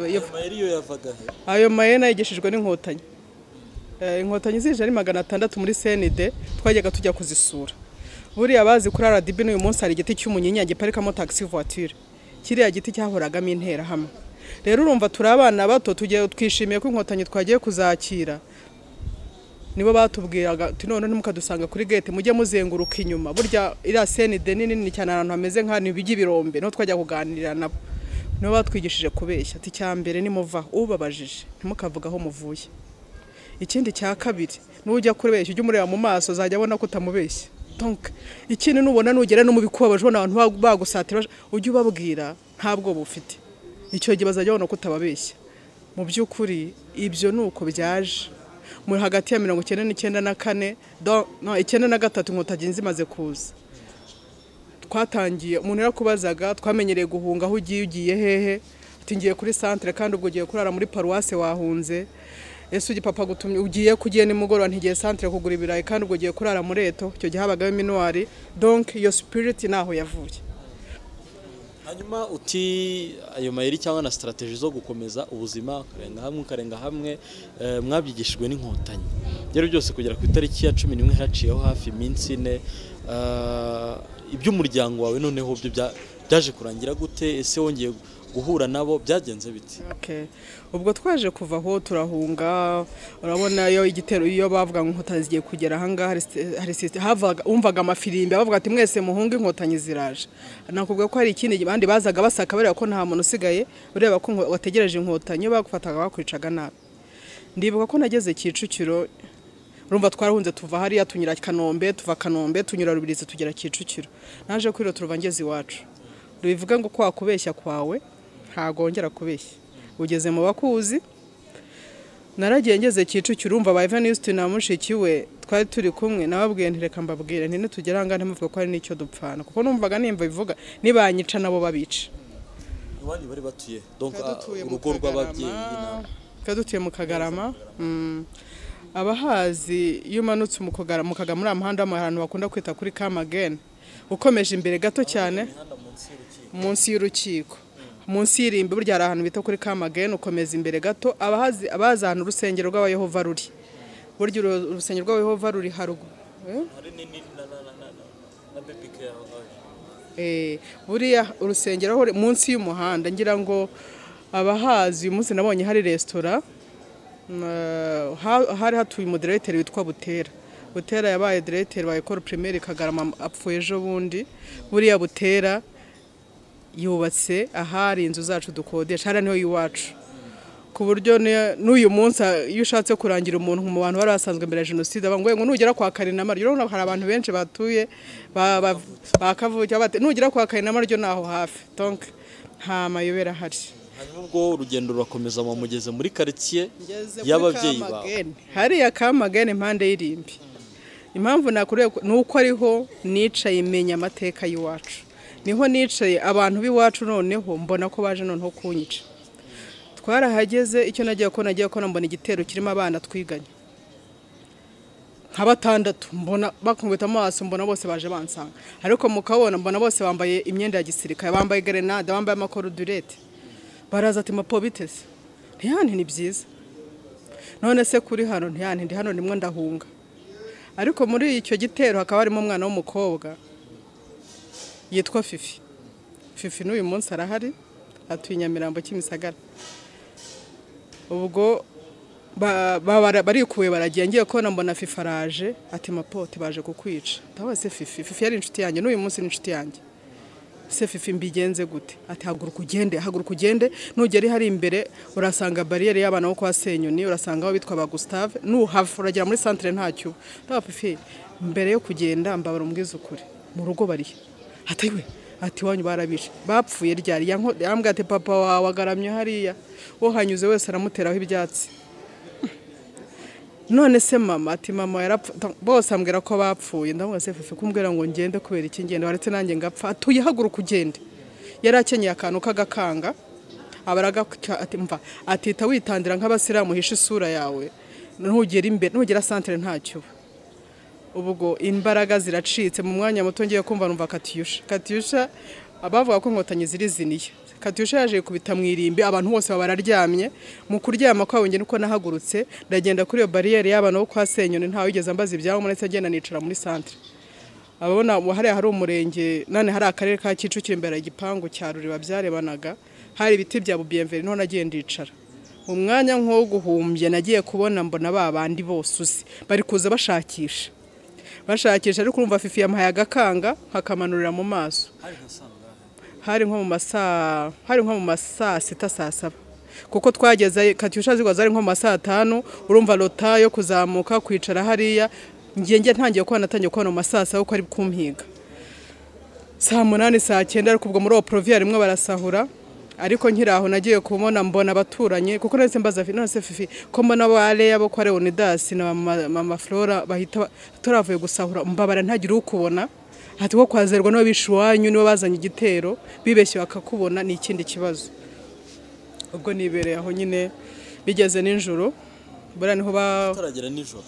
ayo mayena yigishijwe n'inkotanyi inkotanyi zije ari 600 muri CND twajyaga tujya kuzisura buriya bazi kuri RDB n'uyu munsi hari igiti cy'umunyinya giparikamo taxi voiture kiriya giti cyahoragamo intera hamwe rero urumva turi abana bato tugiye twishimiye ko inkotanyi twagiye kuzakira nibo batubwiraga ati none ntimukadusanga kuri gate mujye muzenguruka inyuma burya ira CND nini cyane ahantu hameze nk'ahantu bijya birombe no twajya kuganirira nabo nibo batwigishije kubeshya ati cyambere ni muva ubabajije ntimukavuga aho muvuye ikindi cya kabiri nujya kurebeshya ujye umureba mu maso zajya abona ko utamubeshya donc ikindi nubona nugera no mu bikubabaje ubona abantu bagusatira ujye ubabwira ntabwo bufite icyo gihe bazajya babona ko utababeshya mu by'ukuri ibyo nuko byaje muri hagati ya 1994 no 93 inkotanyi zimaze kuza twatangiye umuntu yarakubazaga twamenyereye guhunga aho ugiye hehe ati ngiye kuri centre kandi ubwo ugiye kurara muri paroisse wahunze ese ugi papa gutumye ugiye nimugoroba ntigiye centre kugura ibirayi kandi ubwo ugiye kurara muri eto cyo gihe habagaho minuari donc your spirit naho yavuye hanyuma uti ayo mayeri cyangwa na strategy zo gukomeza ubuzima karenga hamwe mwabyigishijwe n'inkotanyi rero byose kugera ku itariki ya 11 haciyeho hafi iminsi 4 iby'umuryango wawe noneho byo byaje kurangira gute ese wongeye guhura nabo byagenze biti ubwo twaje kuva aho turahunga urabona yo igitero iyo bavuga ngo inkotanyi zigiye kugera hanga hari umvaga amafirimbi bavuga ati mwese muhunga inkotanyi ziraje nakubwiye ko hari ikindi bandi bazaga basaka bareba ko nta muntu usigaye ureba ko wategereje inkotanyi bagufataga bakwicaga nabi ndibuka ko nageze Kicukiro urumva twarahunze tuva hariya tunyura Kanombe tunyura Rubirizi tugera Kicukiro naje kwiro turuva ngeze iwacu bivuga ngo kwa kubeshya kwawe ntagongera kubeshya ugeze mu bakuzi naragiye ngeze Kicukiro urumva ba Venus na mushiki we twari turi kumwe nababwiye ntireka mbabwire nti tugera hanga ntimuvuga ko ari nicyo dupfana kuko numvaga nimva bivuga nibanyica nabo babica iwanyu bari batuye donc urugo rw'ababyeyi kadutuye mu Kagarama abahazi yumanutse mu Kagarama muri amahanda ahantu bakunda kwita kuri Kamagene ukomeje imbere gato cyane munsi y'urukiko munsi y'irimbi burya ari ahantu bita kuri Kamagene ukomeza imbere gato abazana urusengero rw'abayehova ruri burya urusengero rw'abayehova ruri harugo buriya urusengero munsi y'umuhanda ngira ngo abahazi uyu munsi nabonye hari restaurant hari hatuye moderator witwa Butera yabaye directeur wa école primaire Kagarama apfuye ejo bundi buriya Butera yubatse ahari inzu zacu dukodesha hari niho iwacu ku buryo n'uyu munsi iyo ushatse kurangira umuntu mu bantu bari basanzwe mbere ya Jenoside ngo nugera kwa Karinama ryo hari abantu benshi batuye bakavuga bati nugera kwa Karinama ryo naho hafi donc nta mayobera hari hanyuma ubwo urugendo rurakomeza mu mugeze muri quartier y'ababyeyi bawe hari ya Kamagene impande y'irimbi impamvu nakuriye nuko ariho nicaye imenya amateka y'iwacu niho nicaye abantu b'iwacu noneho mbona ko baje noneho kunyica twarahageze icyo nagiye ko mbona igitero kirimo abana twiganye batandatu mbona bakubita amaso mbona bose baje bansanga ariko mukabona mbona bose bambaye imyenda ya gisirikare bambaye grenade bambaye amakorudurete baraza ati mapo bitese ntiyane ni byiza none se kuri hano ntiyane ndi hano nimwe ndahunga ariko muri icyo gitero hakaba harimo umwana w'umukobwa yitwa Fifi n'uyu munsi arahari atuye Nyamirambo Kimisagara ubwo barikuwe baragiye ngiye kubona mbona Fifi araje ati mapote baje kukwica ndabase Fifi yari inshuti yanjye n'uyu munsi ni inshuti yanjye se Fifi mbigenze gute ati haguruka ugende nugera hari imbere urasanga barriere y'abana bo kwa Senyoni urasanga aho bitwa ba Gustave nuhava uragera muri centre ntacyo Fifi mbere yo kugenda mbabara umbwiza ukuri mu rugo bari ati wanyu barabishe bapfuye ryari yambwa ati papa wawe agaramye hariya wo hanyuze wese aramuteraho ibyatsi none se mama ati mama yarapfa bose ambwira ko bapfuye ndavuga se Fifi kumbwira ngo ngende kubera iki ngende waretse nanjye ngapfa atuye haguruka ugende yari akenyeye akantu kagakanga abaraga ati mva atita witandira nk'abasiramu hisha isura yawe ntugera imbere ntugera centre ntacyo ubwo imbaraga ziracitse mu mwanya muto ngiye kumva numva Katyusha abavuga ko inkotanyi ziriziniye Katyusha yaje kubita mwirimbi abantu bose bararyamye mu kuryama kwawe nge nuko nahagurutse ndagenda kuri iyo barriere y'abana bo kwa Senyoni ntawe yigeze ambaza ibyaho muretse agenda nicara muri centre ababona hari umurenge nane hari akarere ka Kicukiro imbere y'igipangu cya Ruriba byarebanaga hari ibiti bya Bienvenue none nagiye ndicara mu mwanya nko guhumbye nagiye kubona mbona babandi bose uzi bari kuza bashakisha ariko urumva Fifi yamuhaye agakanga hakamanurira mu maso hari nko mu masaa 6-7 kuko twageze Katyusha zigwa zari nko mu masaa 5 urumva lota yo kuzamuka kwicara hariya ngiye ntangiye kubona mu masaa 7 uko ari kumpiga saa 8 saa 9 ariko ubwo muri provincial rimwe barasahura ariko nkiraho nagiye kubona mbona abaturanye kuko nese mbaza none Fifi ko mbona bale yabo kwa Leonidas na mama Flora bahita turavuye gusahura mbabara ntagira ukubona ati ko kwazerwa no bishuwanyu niwe bazanye igitero bibeshye bakakubona ni ikindi kibazo ubwo nibereye aho nyine bigeze ninjoro bura niho taragera nijoro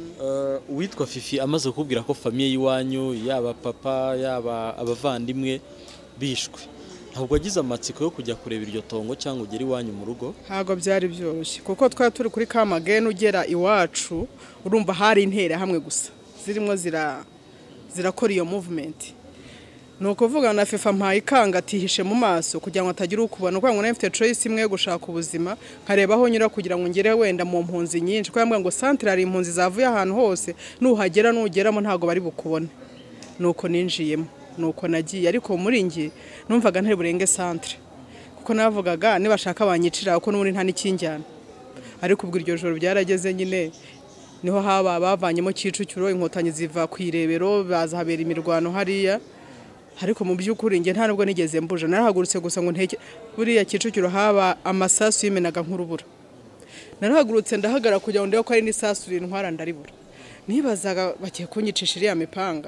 witwa Fifi amaze kukubwira ko famille yiwanyu yaba papa yaba abavandimwe bishwe ntabwo agize amatsiko yo kujya kureba iryo tongo cyangwa ugera iwanyu mu rugo ntabwo byari byoroshye kuko twari turi kuri Kamageni ugera iwacu urumva hari intera hamwe gusa zirimo zirakora iyo movement nuko vuga na Fifi mpaye ikanga atihishe mu maso kugira ngo atagira ukubona kuko ngo nafite choice imwe yo gushaka ubuzima kareba aho nyura kugira ngo ngere wenda mu mpunzi nyinshi kuko yambwa ngo centre ari impunzi zavuye ahantu hose nuhagera nugeramo ntago bari bukubone nuko ninjiyemo nuko nagiye ariko muri ngi numvaga ntari burenge centre kuko navugaga nibashaka banyicira kuko n'uri nta nikinjyana ariko ubwo iryo joro byarageze nyine niho haba bavanyemo Kicukiro inkotanyi ziva kwirebero baza habera imirwano hariya ariko mu by'ukuri nge nta nubwo nigeze mbuja narahagurutse gusa ngo nteke buriya Kicukiro haba amasasu yimenaga nk'urubura narahagurutse ndahagara kugira ngo ndebe ko ari n'isasu rintwara ndaribura nibazaga bagiye kunyicisha iriya mipanga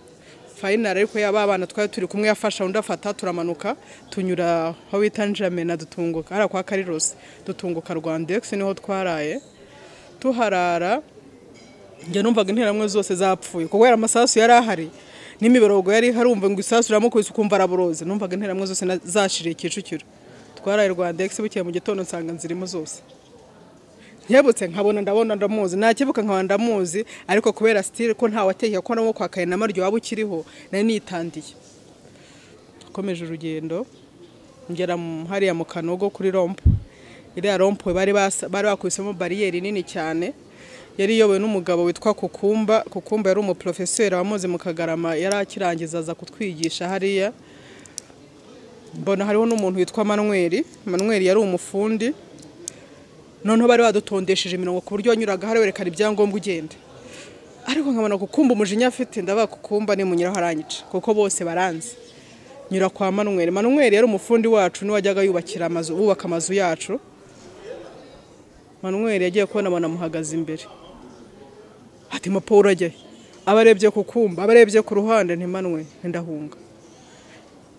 final ariko yaba abana twari turi kumwe yafasha undi afata turamanuka tunyura aho bita Njamena dutunguka ara kwa Kariros dutunguka Rwandex niho twaraye tuharara nge numvaga interamwe zose zapfuye kuko yari amasasu yari ahari n'imiberogo yari harumva ngo isasu ramukubise ukumva araburoze numvaga interamwe zose zashiriye Kicukiro twaraye Rwandex bukiye mu gitondo nsanga nzirimo zose Nyebutse nkabona ndabona ndamuzi nakibuka nkaba ndamuzi ariko kubera style ko nta wateye ko namo kwa Kayina maryo waba ukiriho nari nitandiye komeje urugendo ngera hariya mu Kanogo kuri rompo iriya rompo bari bakwisemo barriere nini cyane yari yowe n'umugabo witwa Kukumba yari umuprofesseur wamuze mu Kagarama yari akirangiza aza kutwigisha hariya mbona hariho n'umuntu witwa Manuel yari umufundi noneho bari badutondesheje imirongo ku buryo wanyuraga hari werekana ibyangombwa ugenda ariko nkabona Kukumba umujinya afite ndaba Kukumba ni munyira haranyica kuko bose baranze nyura kwa Manuel yari umufundi wacu ni wajyaga yubakira amazu bubaka amazu yacu Manuel yagiye kubona abana muhagaze imbere ati maporo ajye abarebye Kukumba abarebye ku ruhande nti Manuel ndahunga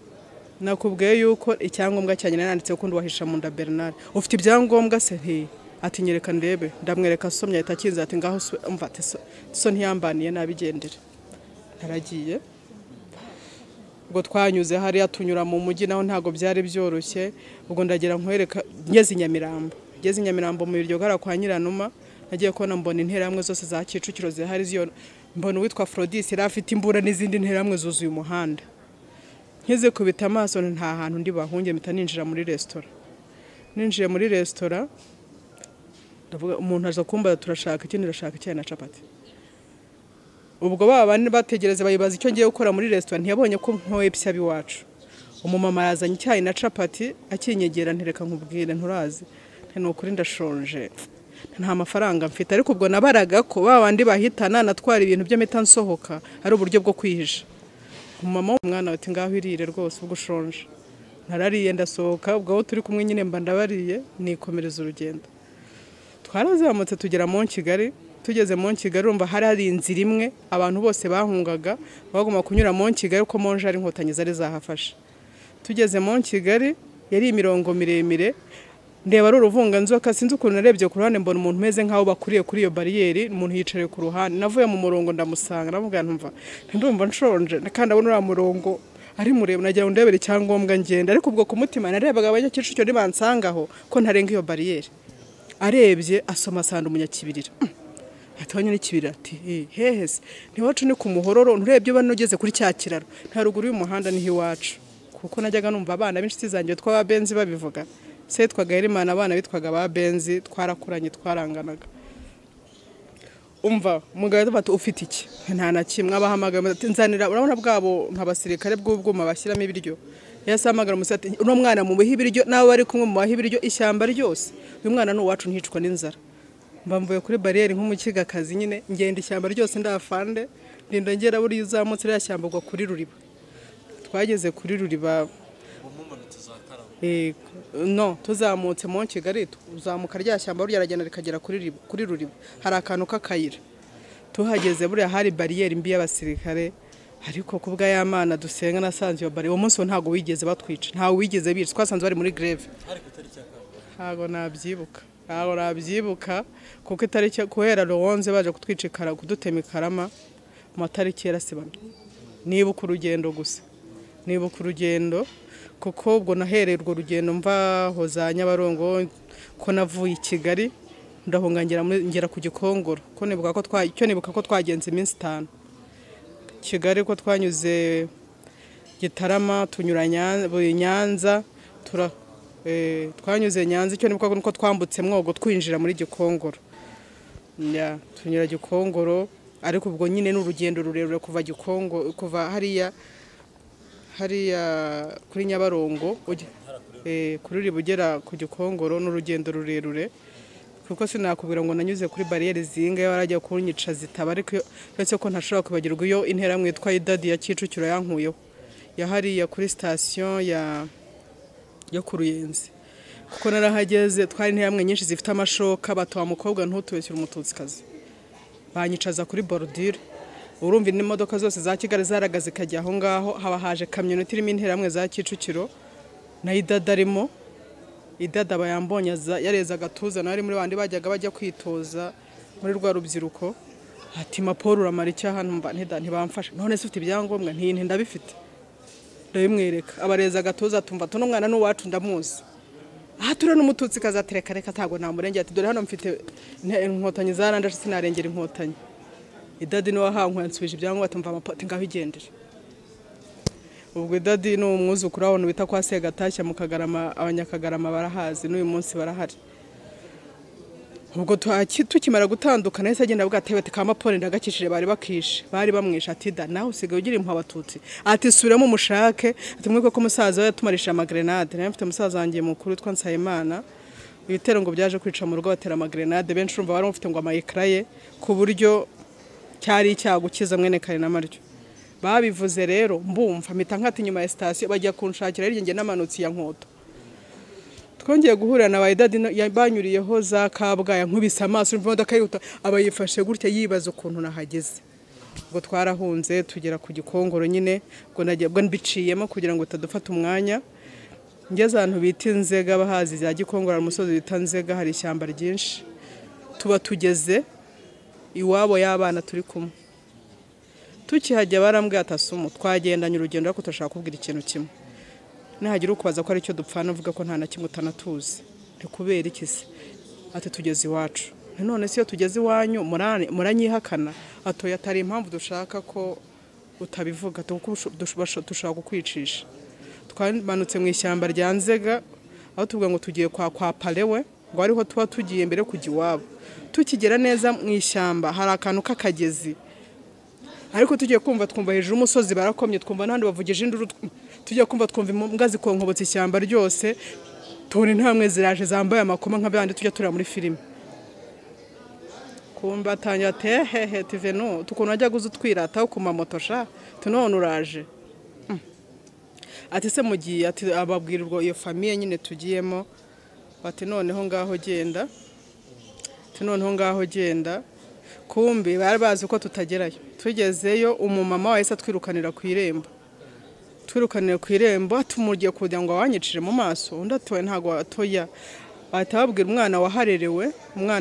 nakubwiye yuko icyangombwa cyanye nanditse ko ndwahisha mu nda Bernard ufite ibyangombwa se nti ati nyereka ndebe ndamwereka asomye ahita akinze ati ngaho umva ati so ntiyambaniye nabigendera naragiye ubwo twanyuze hariya tunyura mu mujyi naho ntago byari byoroshye ubwo ndagira nkwereka ngeze Nyamirambo mu biryo gara kwa Nyiranuma nagiye kubona mbona interamwe zose za Kicukiro zihari ziyo mbona witwa Aphrodis yari afite imbura n'izindi interamwe zuzuye umuhanda nkeze kubita amaso nta hantu ndi bahunge mpita ninjira muri restaurant ninjiye muri restaurant ndavuga umuntu aje kumbaza turashaka ikindi ndashaka cyane na capati ubwo baba bategereza bayibaza icyo ngiye gukora muri restaurant ntiyabonye ko nkoye pya biwacu umumama yazanye icyayi na capati akinyegera ntereka nkubwire nturazi nukuri ndashonje nta mafaranga mfite ariko ubwo nabaraga ko babandi bahitana natwara ibintu byo meta nsohoka ari uburyo bwo kwihisha umumama umwana ati ngaho irire rwose ubwo ushonje narariye ndasohoka ubwo turi kumwe nyine mba ndabariye nikomereza urugendo twarazamutse tugera mu Kigali tugeze mu Kigali urumva hari inzira imwe abantu bose bahungaga bagomba kunyura mu Kigali ko monje ari inkotanyi zari zahafashe tugeze mu Kigali yari imirongo miremire ndeba ari uruvunga nzoka sinzi ukuntu narebye ku ruhande mbona umuntu meze nkaho bakuriye kuri iyo barriere umuntu yicaye ku ruhande navuye mu murongo ndamusanga navuga ndumva nshonje kandi abona ura murongo ari murebe nagira ngo ndebere cyangombwa ngenda ariko ubwo ku mutima narebaga abanyakicukiro nibansangaho ko ntarenga iyo barriere arebye asoma sanda umunyakibirira atanye n'ikibirira ati hehese ntiwacu ni ku muhororo nturebye bano ugeze kuri cya kiraro nta ruguru y'umuhanda niho iwacu kuko najyaga numva abana b'inshuti zanjye twaba benzi babivuga se twagaye Imana abana bitwaga ba benzi twarakuranye twaranganaga umva mugabo bati ufite iki nta na kimwe abahamagara nzanira urabona bwabo nk'abasirikare bw'ubwuma bashyiramo ibiryo yasamagara musati uno mwana mu bihe ibiryo nawe bari kumwe mu bahe ibiryo ishyamba ryose uyu mwana no wacu nticwa n'inzara mbamvuye kuri barriere nk'umukigakazi nyine ngenda ishyamba ryose ndafande ndinda ngera buri uzamutse ryashyambagwa kuri Ruriba twageze kuri Ruriba no tuzamutse mu Kigali uzamuka ryashyamba ryaragenda rikagera kuri Ruriba hari akantu k'akayira tuhageze buri hari barriere mbi y'abasirikare ariko kubwa y'Imana dusenga nasanze iyo barriere uwo munsi ntago wigeze batwica ntawe wigeze bica twasanze bari muri greve ntago nabyibuka kuko itariki kuhera Ronze baje kutwicikara kudutema ikarama mu matariki yarasibamye nibuka urugendo gusa nibuka urugendo kuko ubwo nahereye urwo rugendo mva hoza Nyabarongo ko navuye i Kigali ndahungangira ngera ku Gikongoro ko nibuka ko twagenze iminsi 5 Kigali ko twanyuze Gitarama tunyura Nyanza twanyuze Nyanza icyo nibuka ko twambutse mwogo twinjira muri Gikongoro tunyura Gikongoro ariko ubwo nyine n'urugendo rurerure kuva Gikongoro kuva hariya kuri Nyabarongo kuri Ribugera ku Gikongoro n'urugendo rurerure kuko sinakubwira ngo nanyuze kuri barriere zinga yarajya kunyica zitaba ariko uretse ko ntashobora kubagirwa iyo intera mwitwa idadi ya Kicukiro yankuyeho yahariya kuri station yo ku Ruyenzi kuko narahageze twari interamwe nyinshi zifite amashoka batowa mukobwa ntutubeshyira umututsikazi banyicaza kuri bordure urumva n'imodoka zose za Kigali zaragaze kajya aho ngaho haba haje kamyoneti irimo interamwe za Kicukiro na idada arimo idada bayambonye yareza gatuza nari muri bandi bajyaga bajya kwitoza muri rwa rubyiruko ati Maporo uramara icyo hano mba ntibamfasha none se ufite ibyangombwa nti ndabifite ndabimwereka abareza gatuza tumva tuno mwana n'uwacu ndamuzi tura n'umututsi kazatereka reka tago namurenge ati dore hano mfite inkotanyi zarandashe sinarengera inkotanyi idadi no wahankwe nsubije ibyangombwa atumva amapoti ngaho igendera ubwo idadi no umwuzukuru abone bita kwa Segatashya mu Kagarama abanyakagarama barahazi n'uyu munsi barahari ubwo tukimara gutandukana yese agenda bwatewe tikamapore ndagakishije bari bakishe bari bamwisha ati da naho usigaye ugira impa abatutsi ati suremo umushake ati mwiko ko musaza yatumarisha amagrenade nayo mfite musaza wangiye mukuru twa Nsayimana ibitero ngo byaje kwica mu rugo batera amagrenade benshi urumva bari mufite ngo amayikraye ku buryo cyari icyagukiza mwene kare na maryo babivuze rero mbumva mpita nkati nyuma ya station bajya kunshakira irye n'amanutsi ya nkoto twongeye guhurira na bayidadi banyuriyeho za Kabgaya nkubise amaso imodoka yihuta abayifashe gutya yibaza ukuntu nahageze ubwo twarahunze tugera ku Gikongoro nyine ubwo nagiye mbiciyemo kugira ngo utadufata umwanya ngeze ahantu bita Nzega bahazi za Gikongora umusozi bita Nzega hari ishyamba ryinshi tuba tugeze iwabo y'abana turi kumwe tukihajya barambwiye ati Assoumpta twagendanye urugendo ariko tutashaka kubwira ikintu kimwe nahagira ukubaza ko ari cyo dupfana uvuga ko nta na kimwe utanatuzi kubera iki se ati tugeze iwacu none se iyo tugeze iwanyu muranyihakana atoya atari impamvu dushaka ko utabivuga dushaka kukwicisha twamanutse mu ishyamba rya Nzega aho tuvuga ngo tugiye kwa Palewe ngo ariho tuba tugiye mbere kujya iwabo tukigera neza mu ishyamba hari akantu k'akagezi ariko tugiye twumva hejuru umusozi barakomye twumva n'andi bavugije induru tugiye twumva imbwa zikonkobotse ishyamba ryose tubona intambwe ziraje zambaye amakoma nk'abandi tujya turira muri filime kumva atangira hehe tiveno tukuntu ajya guza utwirataho ku mamoto sha tunone uraje ati se mugiye ati ababwirwa iyo famille nyine tugiyemo bati noneho ngaho genda kumbi bari bazi ko tutagerayo tugezeyo umumama wahise twirukanira ku irembo atumugiye kugira ngo awanyicire mu maso undi atoye ntago atoya batababwira umwana waharerewe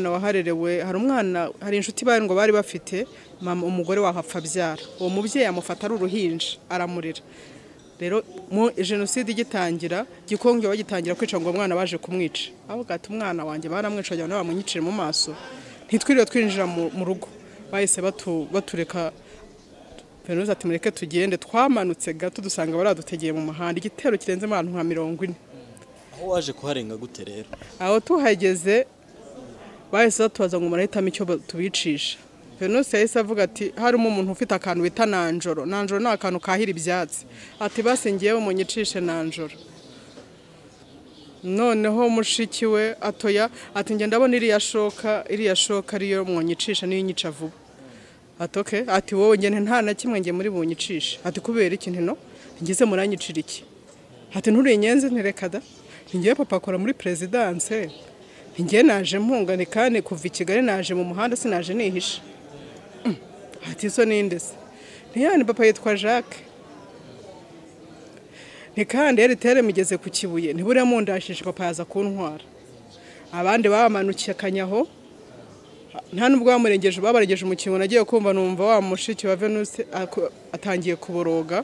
hari inshuti bari ngo bari bafite mama umugore wahapfa byara uwo mubyeyi amufata ari uruhinja aramurira rero mu Jenoside igitangira Gikongera bagitangira kwica ngo umwana baje kumwica avuga ati umwana wanjye baramwica cyane bamunyicire mu maso ntitwiriwe twinjira mu rugo bahise batureka Venuza ati mureke tugende twamanutse gato dusanga baradutegeye mu muhanda igitero kirenze abantu nka 40 aho waje kuharenga gute rero aho tuhageze bahise batubaza ngo murahitamo icyo tubicisha Venuza yahise avuga ati harimo umuntu ufite akantu bita nanjoro ni akantu kahira ibyatsi ati basi ngiyewe munyicishe nanjoro noneho mushiki we atoya ati nge ndabona iriya shoka ariyo mwonyicisha niyo nyica vuba atoke ati wowe nge nta na kimwe nge muri bunyicisha ati kubera ikintu no ngeze muranyicira iki ati nturi inyenzi ntirekada ngiye papa akora muri presidence nge naje mpungane kandi kuva i Kigali naje mu muhanda sinaje nihisha ati so nindese ntiyani papa yitwa Jacques kandi eritere migeze ku Kibuye ntibure mundashije papa yaza kuntwara abandi babamanukiye Kanyaho nta nubwo bamurengeje babaregeje umukingo nagiye kumva numva wa mushiki wa Venus atangiye kuboroga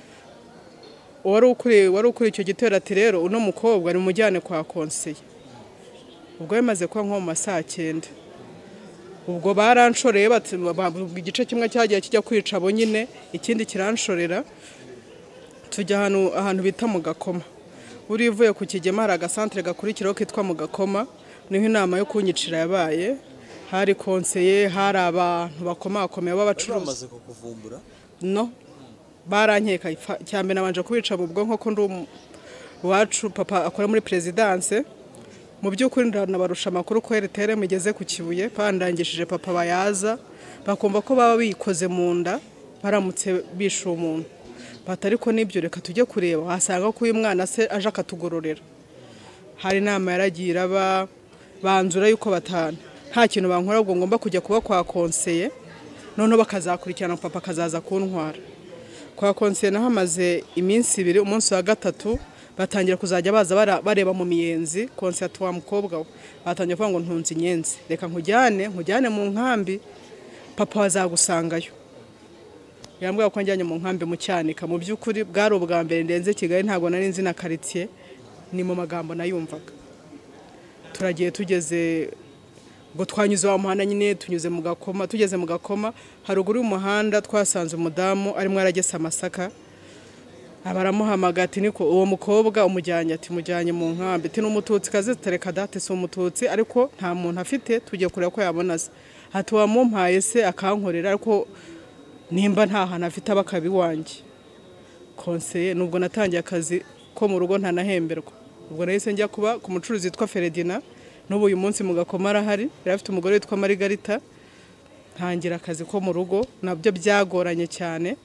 wari ukuri icyo gitero ati rero uno mukobwa ari mujyane kwa konseye ubwo yamaze kwa nko mu masaa 9 ubwo baranshoreye bati igice kimwe cyagiye kijya kwica abo nyine ikindi kiranshorera tujya ahantu bita mu Gakoma urivuye ku Kigema hari agasantre gakurikiraho kitwa mu Gakoma niho inama yo kunyicira yabaye hari konseye hari abantu bakomakomeye b'abacuruzi bamaze kukuvumbura no barankeka cyambe nabanje kubica mu bwonko ko ndi wacu papa akora muri presidence mu by'ukuri ndanabarusha makuru ko eritere migeze ku Kibuye pandangishije papa bayaza bakumva ko baba bikoze mu nda baramutse bisha umuntu batariko nibyo reka tujye kureba hasanga ko uyu mwana se aje akatugororera hari nama yaragira banzura yuko batana nta kintu bankora ubwo ngomba kujya kuba kwa konseye none bakazakurikirana papa kazaza kuntwara kwa konseye nahamaze iminsi 2 umunsi wa gatatu batangira kuzajya baza bareba mu miyenzi konseye atwa mukobwa batangiye kuvuga ngo ntunzi inyenzi reka nkujyane mu nkambi papa wazagusangayo yambwiye ko njyanye mu nkambi mu Cyanika mu by'ukuri bwari ubwa mbere ndenze Kigali ntago nari nzi na quartier ni mu magambo nayumvaga turagiye tugeze ngo twanyuze wa muhanda nyine tunyuze mu Gakoma tugeze mu Gakoma haruguru y'umuhanda twasanze umudamu arimo aragesa amasaka abaramuhamagara ati niko uwo mukobwa umujyanye ati mujyanye mu nkambi ati n'umututsi kazi tereka date so umututsi ariko nta muntu afite tujye kureba ko yabonaze ati wamumpaye se akankorera ariko nimba nta hana afite abakabi wanjye konseye nubwo natangiye akazi ko mu rugo ntanahemberwa ubwo nahise njya kuba ku mucuruzi witwa Feredina n'ubu uyu munsi mu Gakoma arahari yarafite umugore witwa Marigarita ntangira akazi ko mu rugo nabyo byagoranye cyane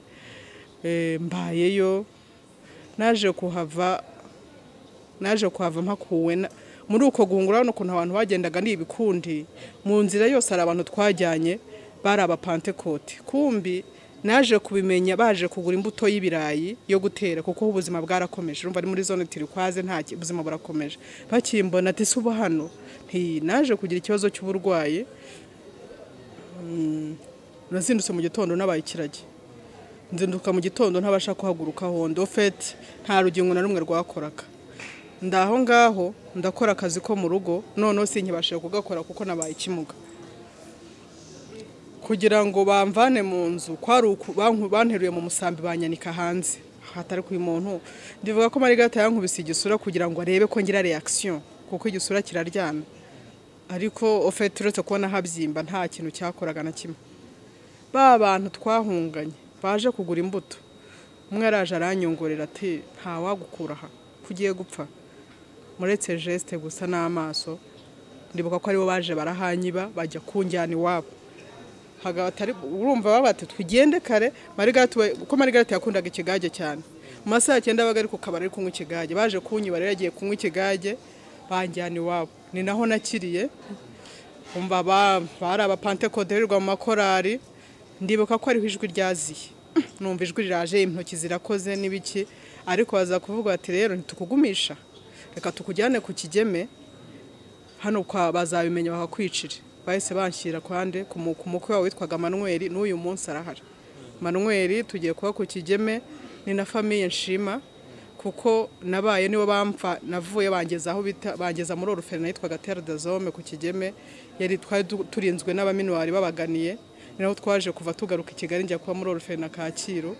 mbayeyo naje kuhava mpakuwe muri uko guhungura no kuntu abantu bagendaga n'ibikundi mu nzira yose ari abantu twajyanye bari abapantekote kumbi naje kubimenya baje kugura imbuto y'ibirayi yo gutera kuko ubuzima bwarakomeje urumva ari muri zone turikwaze nta ubuzima burakomeje bakimbona ati suba hano naje kugira ikibazo cy'uburwayi nazindutse mu gitondo nabaye ikiragi nzinduka mu gitondo ntabasha kuhaguruka hondo fete nta rugingo na rumwe rwakoraga ndaho ngaho ndakora akazi ko mu rugo none sinkibashije kugakora kuko nabaye ikimuga kugira ngo bamvane mu nzu kwari banteruye mu musambi banyanika hanze hatari ku muntu ndivuga ko Marigata yankubise igisura kugira ngo arebe ko ngira reaction kuko igisura kiraryana ariko ofete uretse kubona habyimba nta kintu cyakoraga na kimwe ba bantu twahunganye baje kugura imbuto umwe araje aranyongorera ati nta wagukura aha kugiye gupfa muretse geste gusa n'amaso ndibuka ko aribo baje barahanyiba bajya kunjyana iwabo hagatari urumva babate twigende kare Marigata uko Marigata yakundaga ikigage cyane mu masaha 9 baga ari ku kabari ari kunywa ikigage baje kunyiba rero yagiye kunywa ikigage banjyana iwabo ni naho nakiriye umva bari abapantekoderwa mu makorari ndibuka ko ari ijwi ryaziye numva ijwi riraje intoki zirakoze nibiki ariko baza kuvuga ati rero ntitukugumisha reka tukujyane ku kigeme hano kwa bazabimenya bakakwicira bahise banshyira kwande ku mukwe wawe witwaga Manuel n'uyu munsi arahari Manuel tugiye kuba ku kigeme ni na famille nshima kuko nabaye nibo bamfa navuye bangeza muri oruferi nitwaga Terre des Hommes ku kigeme yari turinzwe n'abaminuari babaganiye naho twaje kuva tugaruka Kigali njya kuba muri oruferi na Kacyiru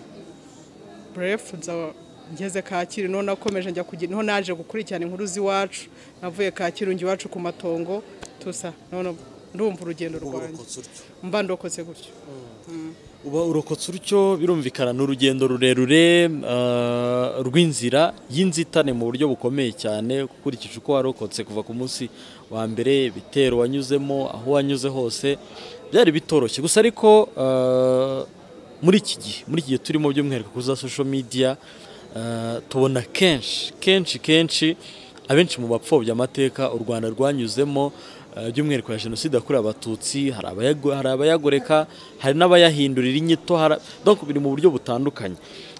bref ngeze Kacyiru none nakomeje njya kugira niho naje gukurikirana inkuru z'iwacu navuye Kacyiru njye iwacu ku matongo tusa none ndumva urugendo rwanjye mba ndokotse gutyo uba urokotse urutyo birumvikana n'urugendo rurerure rw'inzira y'inzitane mu buryo bukomeye cyane gukurikije uko warokotse kuva ku munsi wa mbere bitero wanyuzemo aho wanyuze hose byari bitoroshye gusa ariko muri iki gihe turimo by'umwihariko kuri za social media tubona kenshi abenshi mu bapfobya amateka u Rwanda rwanyuzemo by'umwihariko ya Jenoside yakorewe Abatutsi hari abayagoreka hari n'abayahindurira inyito donc biri mu buryo butandukanye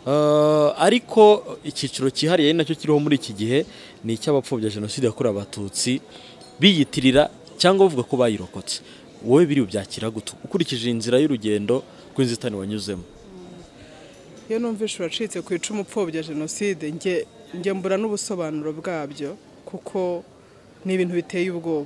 ariko icyiciro cyihariye nacyo kiriho muri iki gihe ni icy'abapfobya Jenoside yakorewe Abatutsi biyitirira cyangwa bavuga ko bayirokotse wowe biri ubyakira guto ukurikije inzira y'urugendo rw'inzitane wanyuzemo iyo numvishe uracitse ku icumu upfobya Jenoside nge mbura n'ubusobanuro bwabyo kuko ni ibintu biteye ubwoba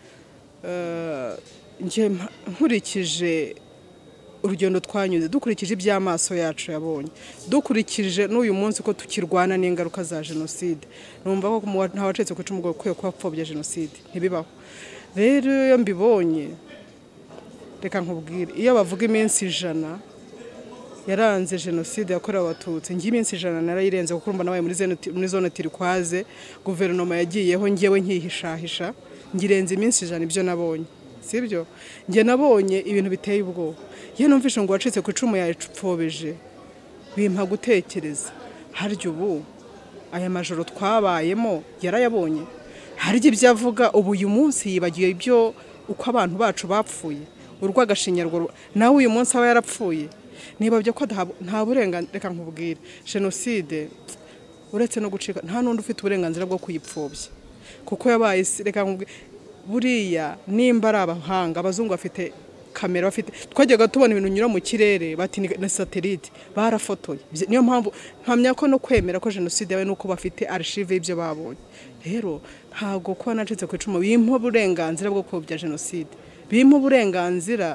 nkurikije urugendo twanyuze dukurikije iby'amaso yacu yabonye dukurikije n'uyu munsi ko tukirwana n'ingaruka za Jenoside numva ko nta wacitse ku icumu kwe ko apfobya Jenoside ntibibaho rero iyo mbibonye reka nkubwire iyo bavuga iminsi 100 yaranze Jenoside yakorewe Abatutsi ngi iminsi 100 narayirenze kuko urumva nabaye muri zone turikwaze guverinoma yagiyeho ngewe nkihishahisha ngirenze iminsi 100 ibyo nabonye sibyo nge nabonye ibintu biteye ubwoba iyo numvishe ngo wacitse ku icumu yapfobeje bimpa gutekereza harya ubu aya majoro twabayemo yarayabonye harya ibyo avuga ubu uyu munsi yibagiye ibyo uko abantu bacu bapfuye urwagashinyarwa nawe uyu munsi aba yarapfuye niba byo ko nta burenganzira reka nkubwire Jenoside uretse no gucika nta nundi ufite uburenganzira bwo kuyipfobya kuko yabaye reka nkubwire buriya nimba ari abahanga abazungu bafite kamera bafite twajyaga tubona ibintu nyura mu kirere bati na satellite barafotoye niyo mpamvu mpamya ko no kwemera ko Jenoside yabaye nuko bafite archive y'ibyo babonye rero ntago kuba nacitse ku icumu bimpa uburenganzira bwo kupfobya Jenoside bimpa uburenganzira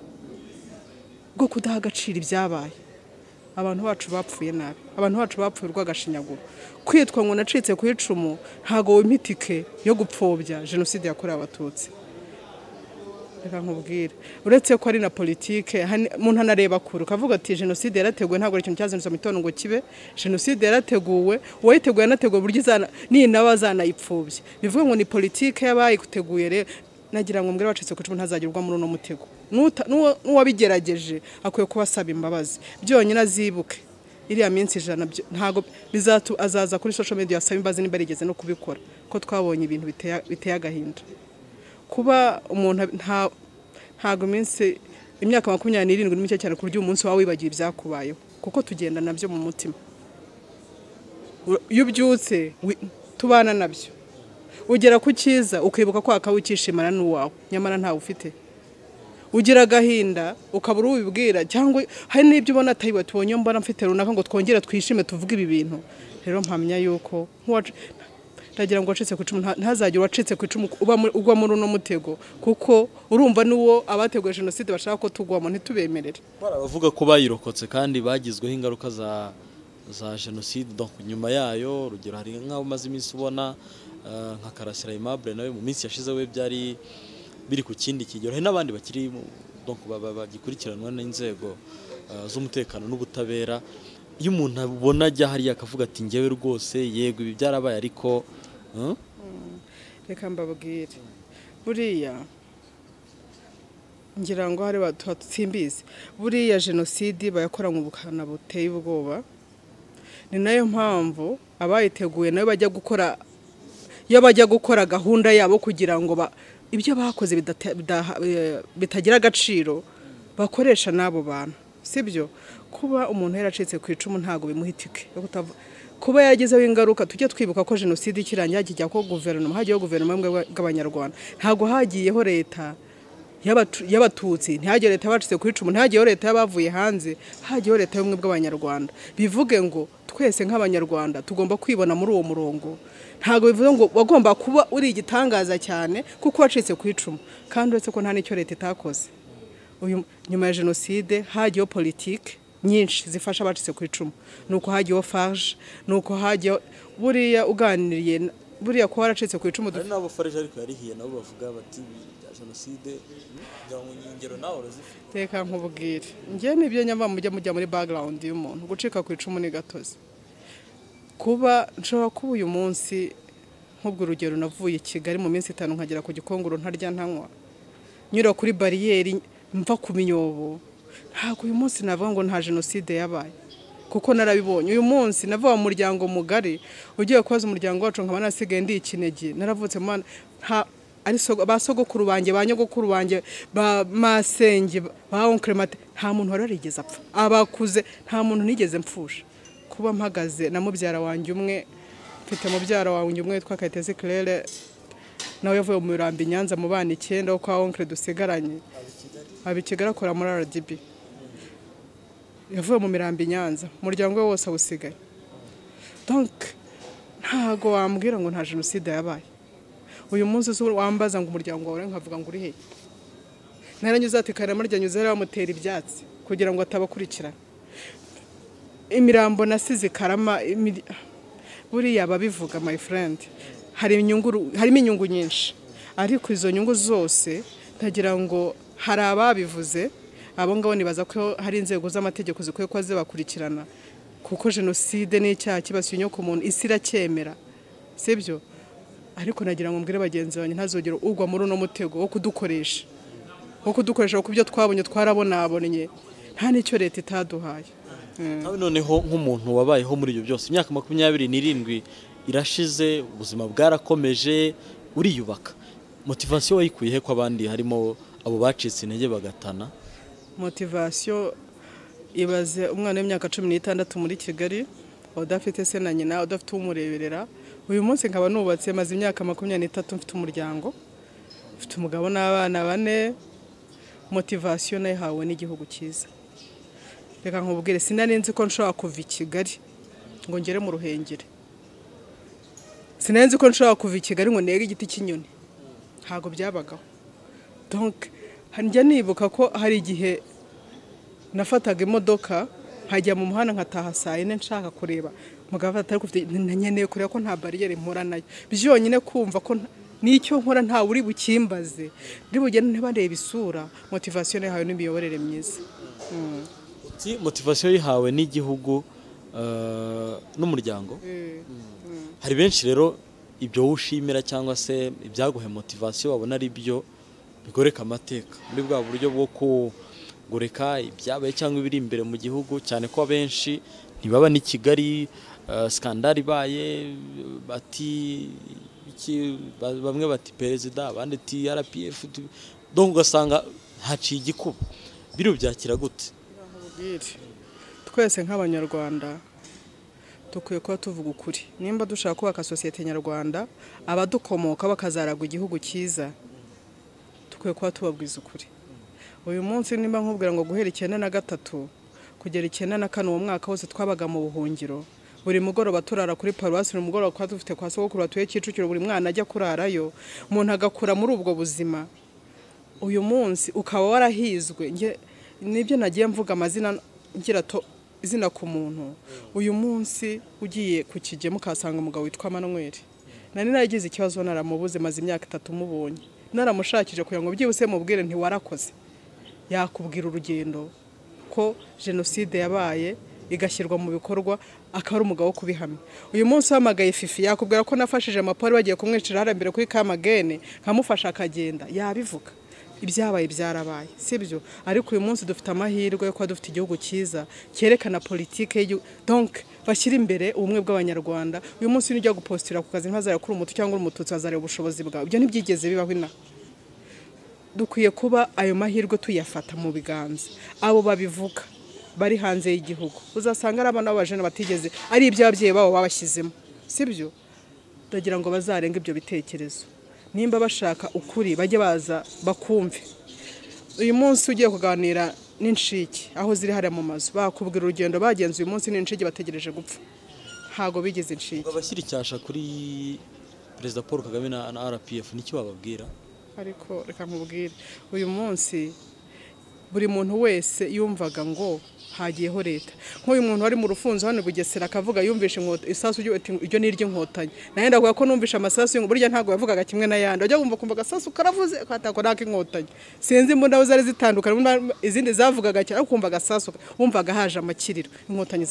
bwo kudaha agaciro ibyabaye abantu bacu bapfuye nabi abantu bacu bapfuye urwagashinyaguro kwitwa ngo nacitse ku icumu ntago wimitike yo gupfobya Jenoside yakorewe Abatutsi reka nkubwire uretse ko ari na politike umuntu anareba kure ukavuga ati Jenoside yarateguwe ntabwo ari ikintu cyazindutse mu gitondo ngo kibe Jenoside yarateguwe uwayiteguye yanateguwe buryo n'abazanayipfobye bivuga ngo ni politike y'abayiteguye rero nagira ngo mbwira wacitse ku icumu ntazagirwa muri uno mutego n'uwabigerageje akwiye kubasaba imbabazi byonyine azibuke iriya minsi 100 ntago bizatu azaza kuri social media asaba imbabazi nimba rigeze no kubikora ko twabonye ibintu biteye agahinda kuba umuntu ntago minsi imyaka 27 ni mike cyane kurya umunsi wawe wibagiye ibyakubayeho kuko tugenda nabyo mu mutima iyo ubyutse tubana nabyo ugera ku cyiza ukibuka ko akawukishimana n'uwawe nyamara ntawe ufite ugira agahinda ukabura ubibwira cyangwa hari n'ibyo ubona atayiwe tubonye mbona mfite runaka ngo twongere twishime tuvuge ibi bintu rero mpamya yuko ndagira ngo wacitse ku icumu ntazagira wacitse ku icumu ugwa muri uno mutego kuko urumva n'uwo abateguye jenoside bashaka ko tugwamo ntitubemerere baravuga ko bayirokotse kandi bagizweho ingaruka za jenoside donc nyuma yayo urugero hari nk'aho maze iminsi ubona nka Karasira Aimable nawe mu minsi yashize we byari biri ku kindi kigero hari n'abandi bakiri donc bagikurikiranwa n'inzego z'umutekano n'ubutabera iyo umuntu abona ajya hariya akavuga ati ngewe rwose yego ibi byarabaye ariko reka mbabwire buriya ngira ngo hari batsimbize buriya jenoside bayakora mu bukana buteye ubwoba ni nayo mpamvu abayiteguye nayo bajya gukora gahunda yabo kugira ngo ibyo bakoze bitagira agaciro bakoresha n'abo bantu sibyo kuba umuntu yaracitse ku icumu ntago bimuhitike kuba yagizeho ingaruka tujye twibuka ko jenoside ikirangira hajya ko guverinoma hagiyeho guverinoma y'abanyarwanda ntago hagiyeho leta y'abatutsi ntihagiye leta y'abacitse ku icumu ntihagiyeho leta y'abavuye hanze hagiyeho leta y'ubumwe bw'abanyarwanda bivuge ngo twese nk'abanyarwanda tugomba kwibona muri uwo murongo ntago bivuze ngo wagomba kuba uri igitangaza cyane kuko wacitse ku icumu kandi uretse ko nta n'icyo leta itakoze nyuma ya jenoside hagiyeho politike nyinshi zifasha abacitse ku icumu nuko hagiyeho farge nuko hagiyeho buriya uganiriye buriya ko waracitse ku icumu hari nabo farge ariko yarihiye nabo bavuga bati jenoside ngo ingero nawe urazifite teka nkubwire ngiye nibyo nyamba mujya muri background y'umuntu gucika ku icumu ni gatozi kuba nshobora kuba uyu munsi nk'ubwo urugero navuye i Kigali mu minsi 5 nkagera ku Gikongoro ntarya ntanywa nyura kuri bariyeri mva ku minyobo ntabwo uyu munsi navuga ngo nta jenoside yabaye kuko narabibonye uyu munsi navuga mu muryango mugari ugiye kwaza umuryango wacu nkaba nasigaye ndi ikinege naravutse mana ari basogokuru banjye banyogokuru banjye ba masenge ba oncle mate nta muntu wararigeze apfa abakuze nta muntu nigeze mpfusha kuba mpagaze na mubyara wanjye umwe mfite mubyara wanjye umwe witwa Kayitesi Claire nawe yavuye mu Mirambi Nyanza mu bana 9 kwa oncle dusigaranye abikigara akora muri RDB yavuye mu Mirambi Nyanza umuryango we wose awusigaye donc ntago wambwira ngo nta jenoside yabaye uyu munsi wambaza ngo umuryango wawe nkavuga ngo uri he naranyuze ati kare muryanyuze bamutera ibyatsi kugira ngo atabakurikirana imirambo nasize Karama buriya babivuga my friend harimo inyungu nyinshi ariko izo nyungu zose ndagira ngo hari ababivuze abo ngabo nibaza ko hari inzego z'amategeko zikwiye ko zibakurikirana kuko jenoside ni icyaha kibasiye ku muntu isi iracyemera sibyo ariko nagira ngo mbwire bagenzi banjye ntazogera ugwa muri uno mutego wo kudukoresha ku byo twabonye twarabonabonye nta n'icyo leta itaduhaye noneho nk'umuntu wabayeho muri ibyo byose imyaka 27 irashize ubuzima bwarakomeje uriyubaka motivation wayikuye he ko abandi harimo abo bacitse intege bagatana motivation ibaze umwana w'imyaka 16 muri Kigali udafite se na nyina udafite umureberera uyu munsi nkaba nubatse maze imyaka 23 mfite umuryango mfite umugabo n'abana 4 motivation nahawe n'igihugu cyiza reka nkubwire sinarinzi ko nshobora kuva i Kigali ngo ngere mu Ruhengeri sinarinzi ko nshobora kuva i Kigali ngo nege igiti cy'inyoni ntago byabagaho donc njya nibuka ko hari igihe nafataga imodoka nkajya mu muhanda nkataha saa 4 nshaka kureba mugabo atari kufite nkeneye kureba ko nta barriere mpora nayo byonyine kumva ko nicyo nkora nta uri bukimbaze ndi bugende ntibareba isura motivation yahawe n'imiyoborere myiza motivation yihawe n'igihugu n'umuryango hari benshi rero ibyo ushimira cyangwa se ibyaguhe motivation wabona ari byo bigoreka amateka muri bwa buryo bwo kugoreka ibyabaye cyangwa ibiri imbere mu gihugu cyane ko abenshi ntibaba ni Kigali skandal ibaye bati bamwe bati perezida abandi ati RPF donc ugasanga haciye igikuba biro byakira gute? Twese nk'abanyarwanda dukwiye kuba tuvuga ukuri. Nimba dushaka kubaka sosiyete nyarwanda, abadukomoka bakazaragwa igihugu cyiza, dukwiye kuba tubabwiza ukuri. Uyu munsi nimba nkubwira ngo guhera 1993 kugera 1994 uwo mwaka wose twabaga mu buhungiro, buri mugoroba turara kuri paruwasi, buri mugoroba kwa dufite kwa sogokuru batuye Kicukiro, buri mwana ajya kurarayo, umuntu agakura muri ubwo buzima. Uyu munsi ukaba warahizwe, nibyo nagiye mvuga amazina ngira to izina ku muntu. Uyu munsi ugiye ku Kigemu kasanga umugabo witwa Manuel, nari nagize ikibazo naramubuze maze imyaka 3 mubonye, naramushakije kugira ngo byibuse mubwire nti warakoze. Yakubwira urugendo ko Jenoside yabaye igashyirwa mu bikorwa, akaba umugabo wo kubihamya. Uyu munsi wamagaye Fifi yakubwira ko nafashije amapori bagiye kumwicira hara mbere kuri Kamagene, nkamufasha akagenda, yabivuga. Ibyabaye byarabaye, sibyo? Ariko uyu munsi dufite amahirwe yo kuba dufite igihugu cyiza cyerekana politike y'igihugu. Donc bashyira imbere ubumwe bw'abanyarwanda. Uyu munsi nijya gupostira ku kazi ntazara kuri umutu cyangwa umututsi azare ubushobozi bwawe. Ibyo ntibyigeze bibaho ina. Dukwiye kuba ayo mahirwe tuyafata mu biganza. Abo babivuga bari hanze y'igihugu, uzasanga ari abana b'abajene batigeze ari iby'ababyeyi babo babashyizemo, sibyo? Ndagira ngo bazarenga ibyo bitekerezo. Nimba bashaka ukuri bajye baza bakumve. Uyu munsi ugiye kuganira n'inshiki aho ziri hariya mu mazu, bakubwira urugendo bagenze uyu munsi n'inshiki bategereje gupfa, ntago bigeze inshiki. Abashyira icyasha kuri Perezida Paul Kagame na RPF n'iki bababwira? Ariko reka nkubwire, uyu munsi buri muntu wese yumvaga ngo hagiyeho leta. Nk'uyu muntu wari mu rufunzo hano Bugesera akavuga yumvishe isasu iryo niryo nkotanyi, naye ndavuga ko numvisha amasasu burya ntago yavugaga kimwe na yandi. Ajya kumva kumva gasasu karavuze akatako naka inkotanyi, sinzi imbunda zari zitandukana, izindi zavugaga cyane kumva gasasu wumvaga haje amakiriro. Inkotanyi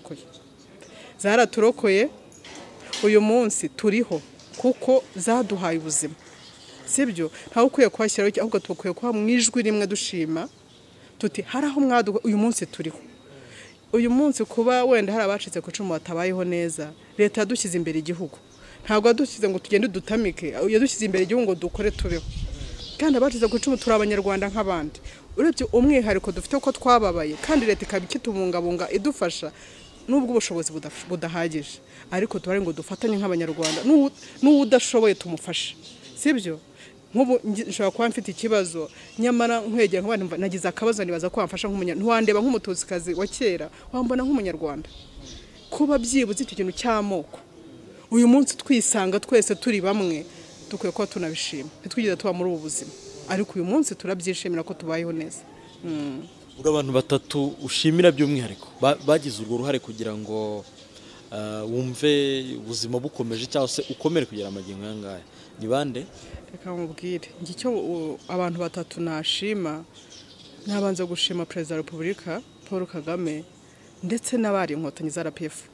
zaraturokoye. Uyu munsi turiho kuko zaduhaye ubuzima, sibyo? Ntawe ukwiye kwashyiraho, ahubwo tukwiye kuba mu ijwi rimwe dushima tuti haraho mwaduha. Uyu munsi turiho. Uyu munsi kuba wenda hari abacitse ku cumu batabayeho neza, leta yadushyize imbere igihugu, ntabwo yadushyize ngo tugende dutamike, yadushyize imbere igihugu ngo dukore tubeho. Kandi abacitse ku cumu turi abanyarwanda nk'abandi. Urebye umwihariko dufite ko twababaye, kandi leta ikaba ikitubungabunga idufasha nubwo ubushobozi budahagije, ariko tubari ngo dufatanye nk'abanyarwanda, n'udashoboye tumufashe, sibyo? Nk'ubu nshobora kuba mfite ikibazo, nyamara nkwegera nk'abandi nagize akabazo nibaza ko wamfasha nk'umunyarwanda, ntiwandeba nk'umututsikazi wa kera, wambona nk'umunyarwanda. Kuba byibuze icyo kintu cy'amoko, uyu munsi twisanga twese turi bamwe, dukwiye kuba tunabishima. Ntitwigeze tuba muri ubu buzima, ariko uyu munsi turabyishimira ko tubayeho neza. Ubwo abantu batatu ushimira by'umwihariko bagize urwo ruhare kugira ngo wumve ubuzima bukomeje cyangwa se ukomere kugera amagingo y'angaya, ni bande? Reka mubwire ngicyo abantu batatu nashima. Nabanza gushima Perezida wa Repubulika Paul Kagame ndetse n'abari inkotanyi za RPF,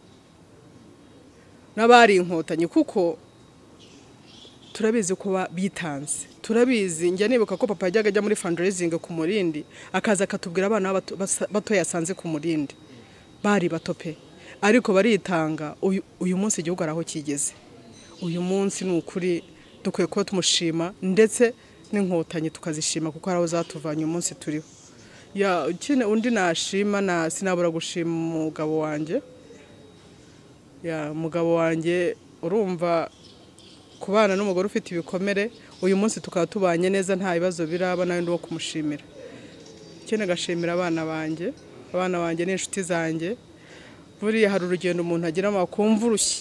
n'abari inkotanyi, kuko turabizi ko bitanze. Turabizi, njya nibuka ko papa yajyaga ajya muri fundraising ku Murindi, akaza akatubwira abana bato yasanze ku Murindi, bari batope ariko baritanga. Uyu munsi igihugu araho kigeze. Uyu munsi ni ukuri dukwiye kuba tumushima, ndetse n'inkotanyi tukazishima kuko araho zatuvanye umunsi turiho. Undi nashima sinabura gushima umugabo wanjye. Umugabo wanjye urumva kubana n'umugore ufite ibikomere, uyu munsi tukaba tubanye neza nta bibazo biraba, nawe ndi wo kumushimira. Ikindi gashimira abana banjye n'inshuti zanjye. Buriya hari urugendo umuntu agiramo akumva urushyi,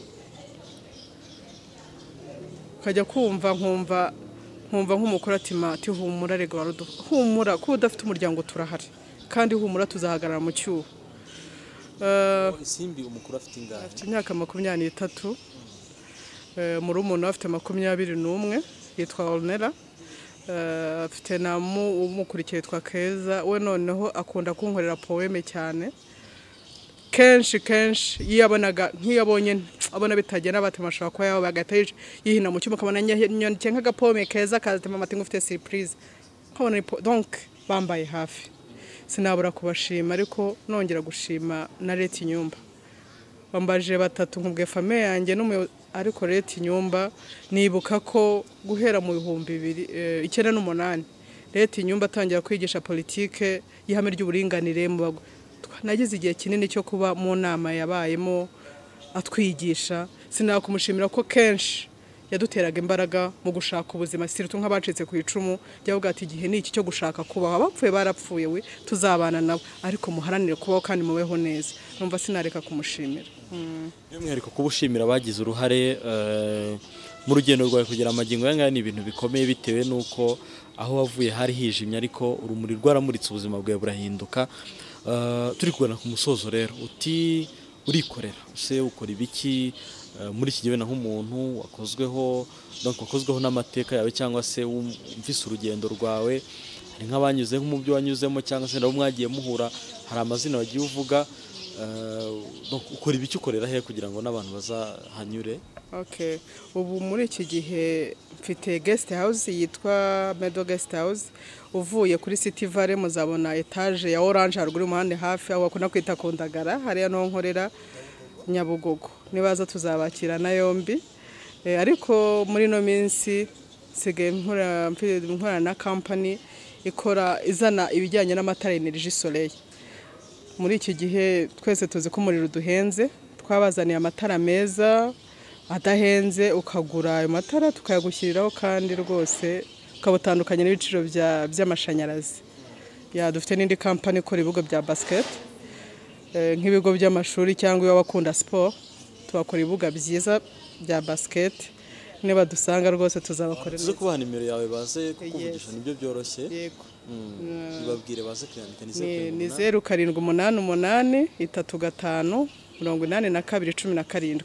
ukajya kumva nkumva nk'umukuru ati humura rega humura, ko udafite umuryango turahari, kandi humura tuzahagarara mu cyuho. Isimbi umukuru afite ingahe? Afite imyaka 23. Murumuna afite 21 yitwa Ornella. Afite umukurikiye yitwa Keza. We noneho akunda kunkorera poeme cyane. Kenshi yiyabonaga nk'iyabonye abona bitagera batemashaka ko yabo bagataje yihina mu cyuma kabona nyandike nk'agapome keza kazatema amatingo ufite surprise. Donc bambaye hafi. Sinabura kubashima, ariko nongera gushima na Leta Inyumba. Bambaje batatu nkubwe famille yanjye n'umuyobozi, ariko Leta Inyumba nibuka ko guhera mu 2008 leta inyumba atangira kwigisha politike y'ihame ry'uburinganire nagize igihe kinini cyo kuba mu nama yabayemo atwigisha sinakumushimira ko kenshi yaduteraga imbaraga mu gushaka ubuzima sirtu nk'abacitse ku icumu byavuga ati igihe ni iki cyo gushaka kubaho abapfuye barapfuye we tuzabana nabo ariko muharanire kubaho kandi mubeho neza numva sinareka kumushimira by'umwihariko kubushimira bagize uruhare mu rugendo rwawe kugira amagingo yanga ni ibintu bikomeye bitewe nuko aho wavuye hari hijimye ariko urumuri rwaramuritse ubuzima bwawe burahinduka turi kugana ku musozo rero uti urikorera use ukora ibiki muri iki gihe na nk'umuntu wakozweho n'amateka yawe cyangwa se umvise urugendo rwawe hari nk'abanyuze mu byo wanyuzemo cyangwa se nabo mwagiye muhura hari amazina wagiye uvuga ukora ibiki ukorera he kugira ngo n'abantu bazahanyure ubu muri iki gihe mfite guest house yitwa Meadow Guest House uvuye kuri City Valley muzabona etage ya orange haruguru y'umuhanda hafi aho bakunda kwita ku Ndagara hariya no nkorera Nyabugogo nibaza tuzabakirana yombi ariko muri no minsi sigaye nkora na company ikora izana ibijyanye n'amatara energy soleil muri iki gihe twese tuzi ko umuriro duhenze twabazaniye amatara meza adahenze ukagura ayo matara tukayagushyiriraho kandi rwose ukabutandukanye n'ibiciro by'amashanyarazi dufite n'indi company ikora ibigo bya basket nk'ibigo by'amashuri cyangwa iyo bakunda sport tubakora ibibuga byiza bya basket niba dusanga rwose tuzabakorera zo kubaha nimero yawe baze kukuvugisha nibyo byoroshye yego ibabwire baze kwandika ni 0788 35 82 17.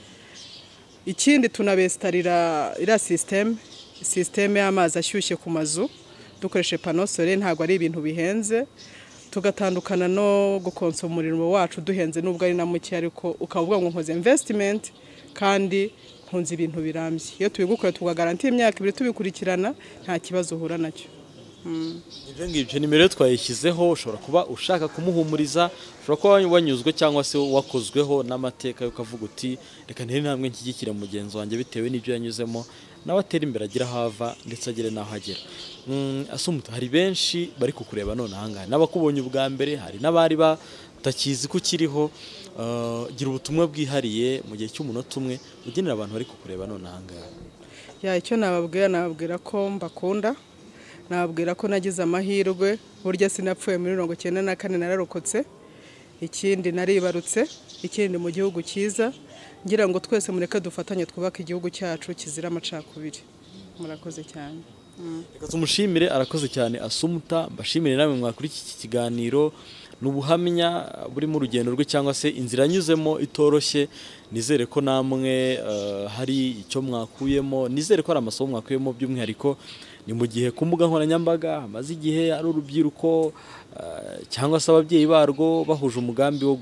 Ikindi tunabestarira ira system y'amazi ashyushye ku mazu dukoreshe pano solaire ntago ari ibintu bihenze tugatandukana no gukonsoma umuriro wacu duhenze nubwo ari na muke ariko ukavuga ngo nkoze investment kandi nkunze ibintu birambye iyo tubigukora tugagarantiye imyaka 2 tubikurikirana nta kibazo uhura nacyo ibyo ngibyo nimero twayishyizeho ushobora kuba ushaka kumuhumuriza ushobora kuba wanyuzwe cyangwa se wakozweho n'amateka yo kavuga uti reka ntiri namwe nkigikira mugenzi wanjye bitewe n'ibyo yanyuzemo nawe atera imbere agira hava ndetse agere naho agera Assoumpta hari benshi bari kukureba none ahangaha n'abakubonye ubwa mbere hari n'abari batakizi ko ukiriho gira ubutumwa bwihariye mu gihe cy'umunota umwe ugenera abantu bari kukureba none ahangaha icyo nababwira ko mbakunda nababwira ko nagize amahirwe burya sinapfuye muri 1994 nararokotse ikindi naribarutse ikindi mu gihugu cyiza ngira ngo twese mureke dufatanye twubaka igihugu cyacu kizira amacakubiri murakoze cyane reka tumushimire arakoze cyane Assoumpta mbashimire namwe mwakuri iki kiganiro n'ubuhamya buri mu rugendo rwe cyangwa se inzira anyuzemo itoroshye nizere ko namwe hari icyo mwakuyemo nizere ko ari amasomo mwakuyemo by'umwihariko ni mu gihe ku mbuga nkoranyambaga amaze igihe ari urubyiruko cyangwa se ababyeyi barwo bahuje umugambi wo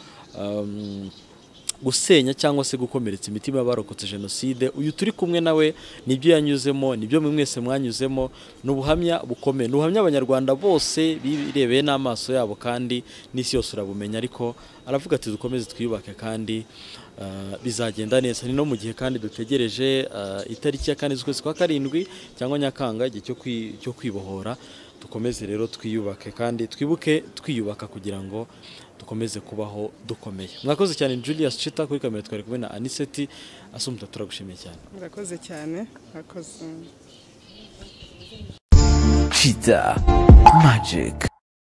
gusenya cyangwa se gukomeretsa imitima y'abarokotse Jenoside uyu turi kumwe nawe nibyo yanyuzemo nibyo mwese mwanyuzemo n'ubuhamya bukomeye n'ubuhamya abanyarwanda bose birebeye n'amaso yabo kandi n'isi yose urabumenya ariko aravuga ati dukomeze twiyubake kandi bizagenda neza ni no mu gihe kandi dutegereje itariki ya 4 z'ukwezi kwa 7 cyangwa Nyakanga igihe cyo kwibohora dukomeze rero twiyubake kandi twibuke twiyubaka kugira ngo dukomeze kubaho dukomeye mwakoze cyane Julius Chita kuri kamera twari kumwe na Aniseti Assoumpta turagushimiye cyane murakoze cyane murakoze Chita Magic